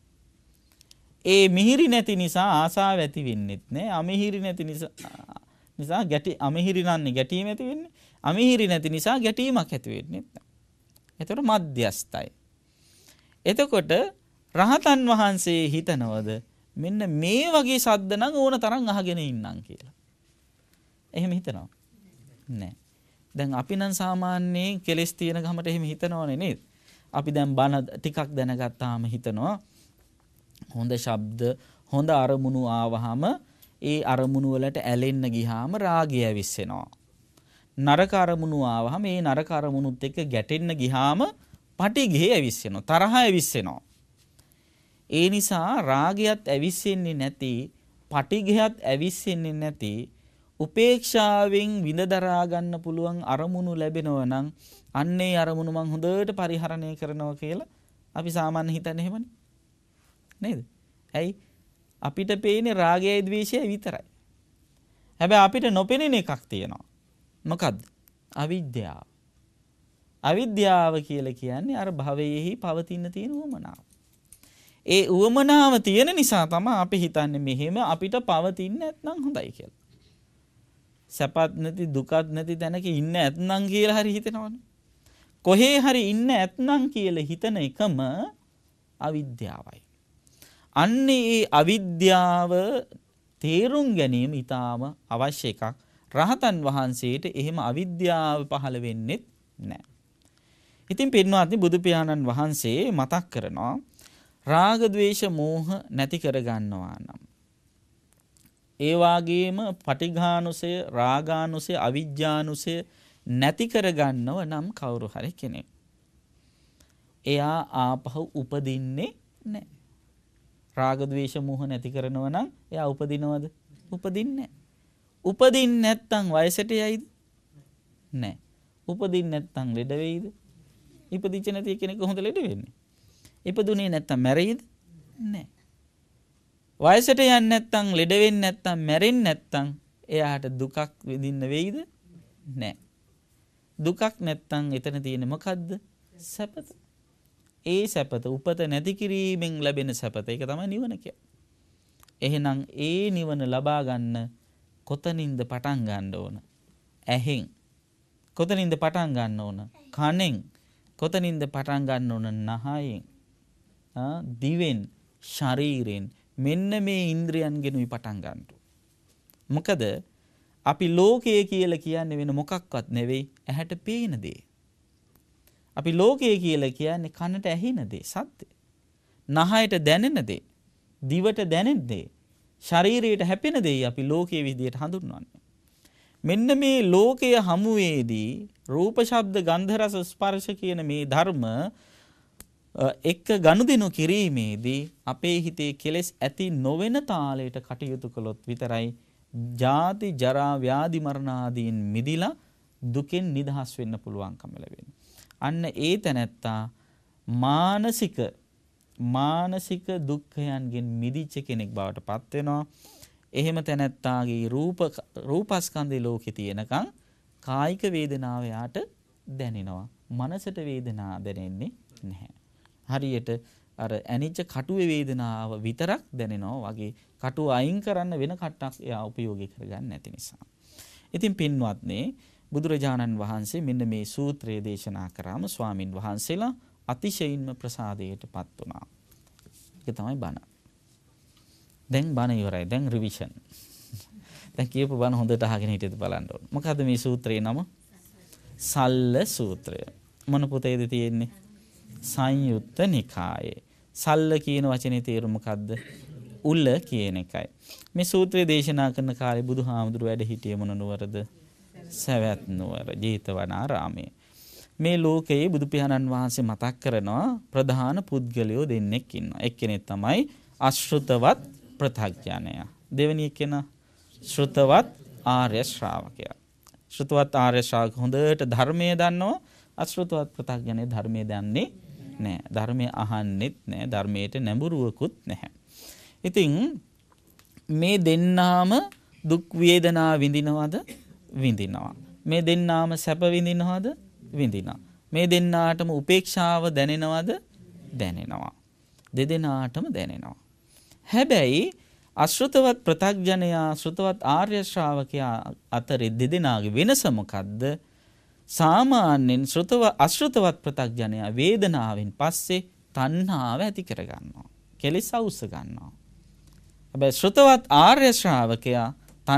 ඒ මිහිරි නැති නිසා ආසාව ඇති වෙන්නෙත් නෑ. අමිහිරි නැති නිසා අමිහිරි නන්නේ ගැටීම ඇති වෙන්නේ. අමිහිරි නැති නිසා ගැටීමක් ඇති වෙන්නේ නැහැ. එතකොට මධ්‍යස්ථයි. එතකොට රහතන් වහන්සේ හිතනවද මෙන්න මේ වගේ ශබ්ද නම් ඕන තරම් අහගෙන ඉන්නම් කියලා? එහෙම හිතනවා නෑ. දැන් අපි නම් සාමාන්‍යයෙන් කෙලස් තියෙන ගමට එහෙම හිතනවනේ නේද? අපි දැන් බණ ටිකක් දැනගත්තාම හිතනවා හොඳ ශබ්ද හොඳ අරමුණු ආවහම ඒ අරමුණු වලට ඇලෙන්න ගියාම රාගය ඇවිස්සෙනවා. නරක අරමුණු ආවහම ඒ නරක අරමුණුත් එක්ක ගැටෙන්න ගියාම පටිඝය ඇවිස්සෙනවා. තරහ ඇවිස්සෙනවා. ඒ නිසා රාගයත් ඇවිස්සෙන්නේ නැති, පටිඝයත් ඇවිස්සෙන්නේ නැති උපේක්ෂාවෙන් විඳ දරා ගන්න පුළුවන් අරමුණු ලැබෙනවා නම් අන්නේ අරමුණු මං හොඳට පරිහරණය කරනවා කියලා අපි සාමාන්‍ය හිතන්නේ එහෙමනේ. නේද? ඇයි? අපිට පේන්නේ රාගයයි ද්වේෂයයි විතරයි. හැබැයි අපිට නොපෙනෙන එකක් තියෙනවා. මොකද්ද? අවිද්‍යාව. අවිද්‍යාව කියලා කියන්නේ අර භවයේහි පවතින තියෙන උවමනාව. ඒ උවමනාව තියෙන නිසා තමයි අපි හිතන්නේ මෙහෙම අපිට පවතින්නේ නැත්නම් හොඳයි කියලා. සැපත් නැති දුකත් නැති තැනක ඉන්න ඇත්නම් කියලා හරි හිතනවනේ. කොහේ හරි ඉන්න ඇත්නම් කියලා හිතන එකම අවිද්‍යාවයි. අන්නේ ඒ අවිද්‍යාව තේරුම් ගැනීම ඊටාම අවශ්‍ය එකක්. රහතන් වහන්සේට එහෙම අවිද්‍යාව පහළ වෙන්නේ නැහැ. ඉතින් පින්වත්නි බුදු පියාණන් වහන්සේ මතක් කරනවා රාග ద్వේෂ මෝහ නැති කර ගන්නවා නම් ඒ වාගේම පටිඝානුසය රාගානුසය අවිජ්ජානුසය නැති කර ගන්නව නම් කවුරු හරි කෙනෙක් එයා ආපහු උපදින්නේ නැහැ. රාග ద్వේෂ මෝහ නැති කරනවා නම් එයා උපදිනවද? උපදින්නේ නැහැ. උපදින්නේ නැත්තම් වයසට යයිද? නැහැ. උපදින්නේ නැත්තම් ලෙඩ වෙයිද? ඉපදිච්ච නැති කෙනෙක් කොහොමද ලෙඩ වෙන්නේ? ඉපදුනේ නැත්තම් මැරෙයිද? නැහැ. වයසට යන්නේ නැත්තම් ලෙඩ වෙන්නේ නැත්තම් මැරෙන්නේ නැත්තම් එයාට දුකක් විඳින්න වෙයිද? නැහැ. දුකක් නැත්තම් එතන තියෙන්නේ මොකද්ද? සැපත. ඒ සැපත උපත නැති කිරීමෙන් ලැබෙන සැපත. ඒක තමයි නිවන කියන්නේ. එහෙනම් ඒ නිවන ලබා ගන්න කොතනින්ද පටන් ගන්න ඕන? ඇහෙන්. කොතනින්ද පටන් ගන්න ඕන? කනෙන්. කොතනින්ද පටන් ගන්න ඕන? නහයෙන්. දිවෙන්, ශරීරයෙන්. මෙන්න මේ ඉන්ද්‍රියන්ගෙනුයි පටන් ගන්න. මොකද අපි ලෝකය කියලා කියන්නේ වෙන මොකක්වත් නෙවෙයි ඇහැට පේන දේ. අපි ලෝකය කියලා කියන්නේ කනට ඇහෙන දේ, සද්ද. නහයට දැනෙන දේ, දිවට දැනෙන දේ, ශරීරයට හැපෙන දේ අපි ලෝකයේ විදියට හඳුන්වන්නේ. මෙන්න මේ ලෝකයේ හමුවේදී රූප ශබ්ද ගන්ධ රස ස්පර්ශ කියන මේ ධර්ම එක්ක ගනුදෙනු කිරීමේදී අපේ හිතේ කෙලෙස් ඇති නොවන තාලයට කටයුතු කළොත් විතරයි ජාති ජරා ව්‍යාධි මරණ ආදීන් මිදිලා දුකෙන් නිදහස් වෙන්න පුළුවන්කම ලැබෙනවා. අන්න ඒ තැනැත්තා මානසික දුක්ඛයන්ගෙන් මිදිච්ච කෙනෙක් බවට පත් වෙනවා. එහෙම තැනැත්තාගේ රූපස්කන්ධේ ලෝකේ තියෙනකන් කායික වේදනාව යාට දැනෙනවා. මනසට වේදනාව දැනෙන්නේ නැහැ. හරියට අර ඇනිච්ච කටුවේ වේදනාව විතරක් දැනෙනවා වගේ කටුව අයින් කරන්න වෙන කට්ටක් එයා උපයෝගී කරගන්න නැති නිසා. ඉතින් පින්වත්නි බුදුරජාණන් වහන්සේ මෙන්න මේ සූත්‍රය දේශනා කරාම ස්වාමින් වහන්සේලා අතිශයින්ම ප්‍රසාදයටපත් වුණා. ඒක තමයි බණ. දැන් බණ ඉවරයි. දැන් රිවිෂන්. දැන් කියපු බණ හොඳට අහගෙන හිටියද බලන්න ඕන. මොකද්ද මේ සූත්‍රයේ නම? සල්ල සූත්‍රය. මොන පොතේද තියෙන්නේ? සංයුත්ත නිකායේ. සල්ල කියන වචනේ තේරුම මොකද්ද? උල කියන එකයි. මේ සූත්‍රය දේශනා කරන කාලේ බුදුහාමුදුරුවෝ වැඩ හිටියේ මොන නුවරද? සවැත් නුවර ජේතවනාරාමයේ. මේ ලෝකයේ බුදු පියාණන් වහන්සේ මතක් කරනවා ප්‍රධාන පුද්ගලයෝ දෙන්නෙක් ඉන්නවා. එක්කෙනෙක් තමයි අශෘතවත් ප්‍රථග්ඥයා. දෙවෙනි එක්කෙනා ශ්‍රුතවත් ආර්ය ශ්‍රාවකයා. ශ්‍රුතවත් ආර්ය ශ්‍රාවක හොඳට ධර්මය දන්නවා. අශෘතවත් ප්‍රථග්ඥයා ධර්මය දන්නේ නැහැ. ධර්මය අහන්නෙත් නැහැ. ධර්මයට නැඹුරුවකුත් නැහැ. ඉතින් මේ දෙන්නාම දුක් වේදනා විඳිනවද? විඳිනවා. මේ දෙන්නාම සැප විඳිනවද? විඳිනවා. මේ දෙන්නාටම උපේක්ෂාව දැනෙනවද? දැනෙනවා. දෙදෙනාටම දැනෙනවා. හැබැයි අශෘතවත් ප්‍රථග්ජනයා ශ්‍රුතවත් ආර්ය ශ්‍රාවකයා අතරේ දෙදෙනාගේ වෙනස මොකද්ද? සාමාන්‍යයෙන් අශෘතවත් ප්‍රථග්ජනයා වේදනාවෙන් පස්සේ තණ්හාව ඇති කර ගන්නවා. කෙලෙස් අවුස්ස ගන්නවා. හැබැයි ශ්‍රුතවත් ආර්ය ශ්‍රාවකයා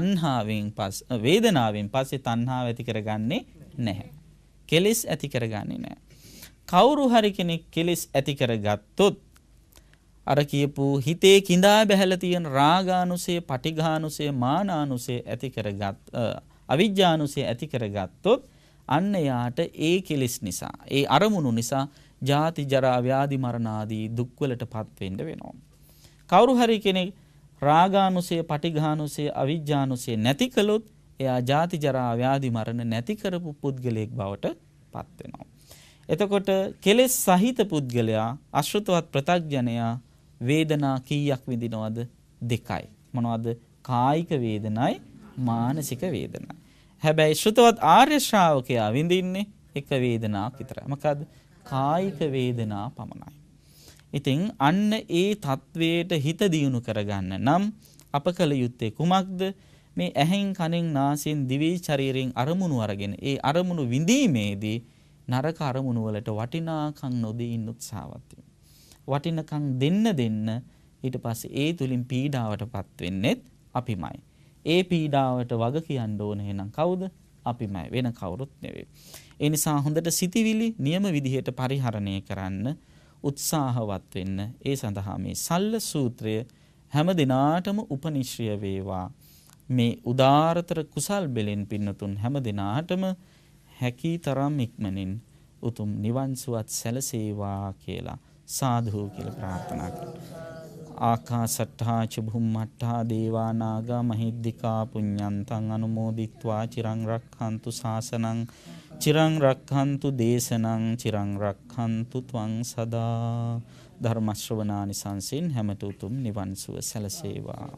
වේදනාවෙන් පස්සේ තණ්හාව ඇති කරගන්නේ නැහැ. කෙලෙස් ඇති කරගන්නේ නැහැ. කවුරු හරි කෙනෙක් කෙලෙස් ඇති කරගත්තොත් අර කියපු හිතේ කිඳා බැහැලා තියෙන රාගානුසය, පටිඝානුසය, මානානුසය ඇති කරගත් අවිජ්ජානුසය ඇති කරගත්තොත් අන්න යාට ඒ කෙලෙස් නිසා, ඒ අරමුණු නිසා ජාති ජරා ව්‍යාධි මරණ ආදී දුක්වලටපත් වෙන්න වෙනවා. කවුරු හරි කෙනෙක් රාගානුසය, පටිඝානුසය, අවිජ්ජානුසය නැති කළොත් එයා ජාති ජරා ව්‍යාධි මරණ නැති කරපු පුද්ගලයෙක් බවට පත් වෙනවා. එතකොට කෙලෙස් සහිත පුද්ගලයා අශෘතවත් ප්‍රථග්ජනයා වේදනා කීයක් විඳිනවද? දෙකයි. මොනවද? කායික වේදනයි, මානසික වේදනයි. හැබැයි ශ්‍රුතවත් ආර්ය ශ්‍රාවකයා විඳින්නේ එක වේදනාවක් විතරයි. මොකද්ද? කායික වේදනා පමණයි. ඉතින් අන්න ඒ තත්වයට හිත දියුණු කරගන්න නම් අප කළ යුත්තේ කුමක්ද? මේ ඇහෙන් කනෙන් නාසයෙන් දිවි ශරීරයෙන් අරමුණු අරගෙන ඒ අරමුණු විඳීමේදී නරක අරමුණු වලට වටිනාකම් නොදී ඉන්න උත්සාහවත් වෙන්න. වටිනකම් දෙන්න ඊට පස්සේ ඒ තුලින් පීඩාවටපත් වෙන්නේ අපිමයි. ඒ පීඩාවට වග කියන්න ඕන එහෙනම් කවුද? අපිමයි, වෙන කවුරුත් නෙවෙයි. ඒ නිසා හොඳට සිටිවිලි නියම විදිහට පරිහරණය කරන්න උත්සාහවත් වෙන්න. ඒ සඳහා මේ සල්ල සූත්‍රය හැම දිනාටම උපනිශ්‍රය වේවා. මේ උදාරතර කුසල් බෙලෙන් පින්නතුන් හැම දිනාටම හැකි තරම් ඉක්මනින් උතුම් නිවන් සුවත් සැලසේවා කියලා සාදු කියලා ප්‍රාර්ථනා කරනවා. ආකාසට්ඨා ච භුම්මට්ඨා දේවා නාග මහිද්దికා පුඤ්ඤන්තං අනුමෝදිත්වා චිරං රක්ඛන්තු ශාසනං චිරං රක්ඛන්තු දේශනං චිරං රක්ඛන්තු ත්වං සදා. ධර්ම ශ්‍රවණානි සංසින් හැමත උතුම් නිවන් සුව සැලසේවා.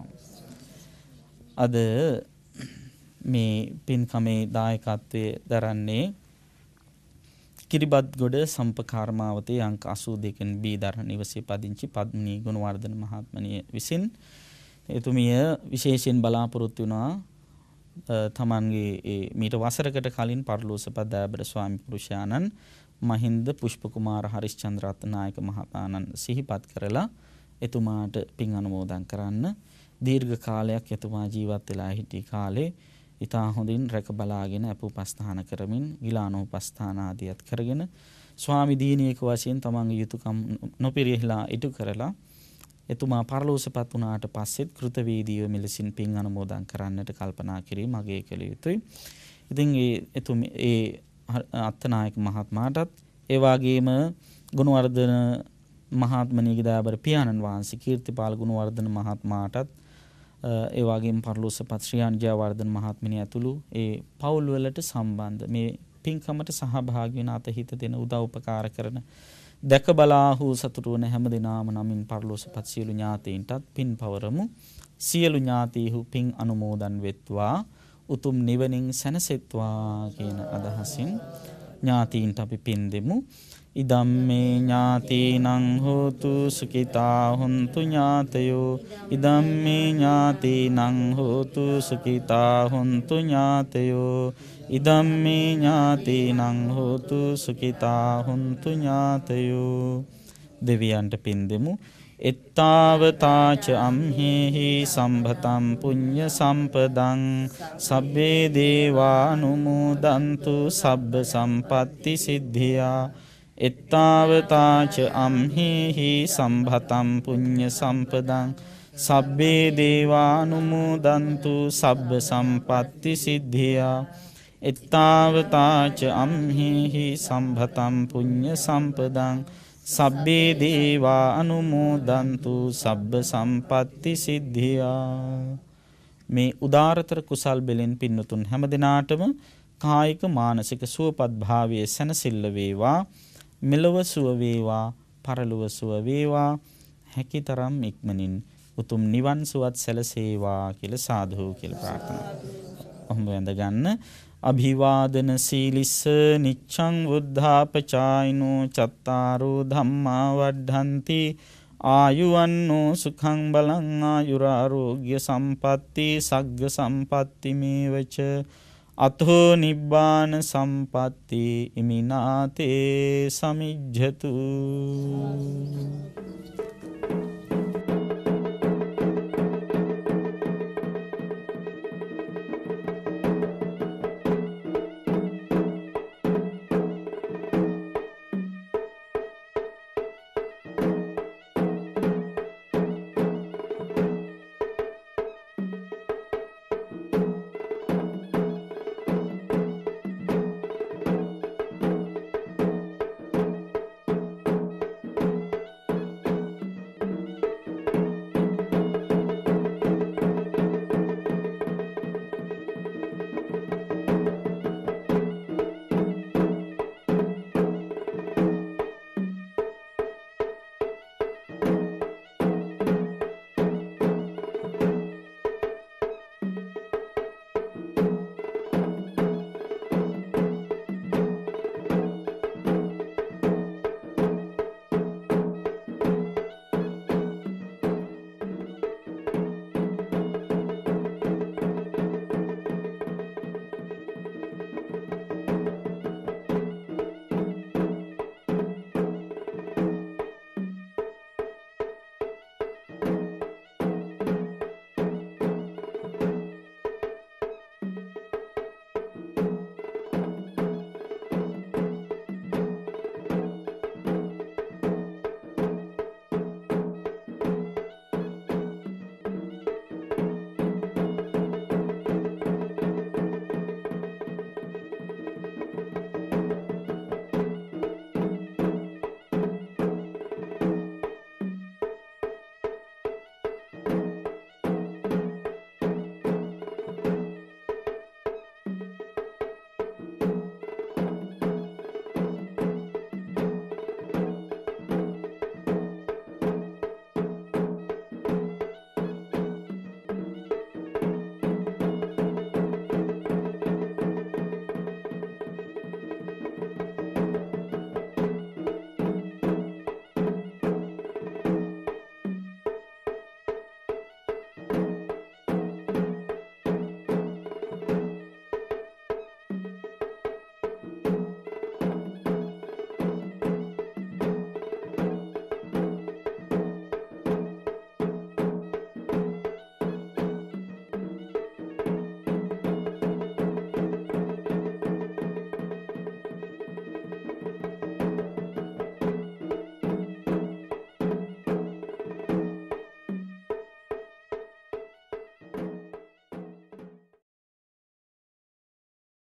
අද මේ පින්කමේ දායකත්වයේ දරන්නේ කිරිබත්ගොඩ සම්පකාර්මාවතේ අංක 82 බීදර නිවසේ පදිංචි පද්මිනී ගුණවර්ධන මහත්මනිය විසින්. එතුමිය විශේෂයෙන් බලාපොරොත්තු වුණා තමන්ගේ මීට වසරකට කලින් පරලෝසපත් දයාබර ස්වාමි පුරුෂයාණන් මහින්ද පුෂ්ප කුමාර හරිශ්චන්ද්‍ර රත්නායක මහතාණන් සිහිපත් කරලා එතුමාට පින් අනුමෝදන් කරන්න. දීර්ඝ කාලයක් එතුමා ජීවත් වෙලා සිටි කාලේ ඉතා හොඳින් රැක බලාගෙන අපෝපස්ථාන කරමින් ගිලානෝපස්ථාන ආදියත් කරගෙන ස්වාමි දීනියක වශයෙන් තමන්ගේ යුතුයකම් නොපිරිහෙලා ඉටු කරලා එතුමා පරලෝසපත් වුණාට පස්සෙත් කෘතවේදීව මෙලෙසින් පින් අනුමෝදන් කරන්නට කල්පනා කිරීම අගය කළ යුතුයි. ඉතින් ඒ අත්තනායක මහත්මයාටත් ඒ වගේම ගුණවර්ධන මහත්මණියගේ දයාබර පියාණන් වහන්සේ කීර්තිපාල ගුණවර්ධන මහත්මයාටත් ඒ වගේම පරලෝසපත් ශ්‍රියාන් ජයවර්ධන මහත්මිය ඇතුළු ඒ පවුල් වලට සම්බන්ධ මේ පින්කමට සහභාගී වෙන අතහිත දෙන උදව් උපකාර කරන දැක බලාහු සතුටු වන හැම දිනාම නමින් පරලෝසපත් සියලු ඥාතීන්ටත් පින් පවරමු. සියලු ඥාතීහු පින් අනුමෝදන් වෙත්වා උතුම් නිවනින් සැනසෙත්වා කියන අදහසින් ඥාතීන්ට අපි පින් දෙමු. ඉදම්මේ ඥාතීනං හෝතු සුඛිතා හොන්තු ඥාතයෝ ඉදම්මේ ඥාතීනං හෝතු සුඛිතා හොන්තු ඥාතයෝ ඉදම්මේ ඥාතීනං හෝතු සුඛිතා හොන්තු ඥාතයෝ. දෙවියන්ට පින් දෙමු. එත්තාවතාච අම්හෙහි සම්භතම් පුඤ්ඤ සම්පදං සබ්බේ දේවානුමෝදන්තු සබ්බ සම්පatti සිද්ධියා. එත්තාවතාච අම්හෙහි සම්භතම් පුඤ්ඤ සම්පදං සබ්බේ දේවානුමෝදන්තු සබ්බ සම්පatti සිද්ධියා. එත්තාවතාච අම්හෙහි සම්භතම් පුඤ්ඤ සම්පදං සබ්බේ දේවා අනුමෝදන්තු සබ්බ සම්පatti සිද්ධියා. මේ උදාරතර කුසල් බෙලෙන් පින්නතුන් හැම දිනාටම කායික මානසික සුවපත් භාවයේ සැනසෙල්ල වේවා. මෙලොව සුව වේවා, පරලොව සුව වේවා. හැකිතරම් ඉක්මනින් උතුම් නිවන් සුවත් සැලසේවා කියලා සාදු කියලා ප්‍රාර්ථනා. ඔහොම වැඳ ගන්න. අභිවාදන සීලිස්ස නිච්ඡං වුද්ධාපචායිනෝ චත්තාරෝ ධම්මා වඩ්ඩන්ති ආයුවන්නෝ සුඛං බලං ආයුරාෝග්‍ය සම්පatti සග්ග සම්පatti මේවච අතෝ නිබ්බාන සම්පatti ඉමිනාතේ සමිජ්ජතු.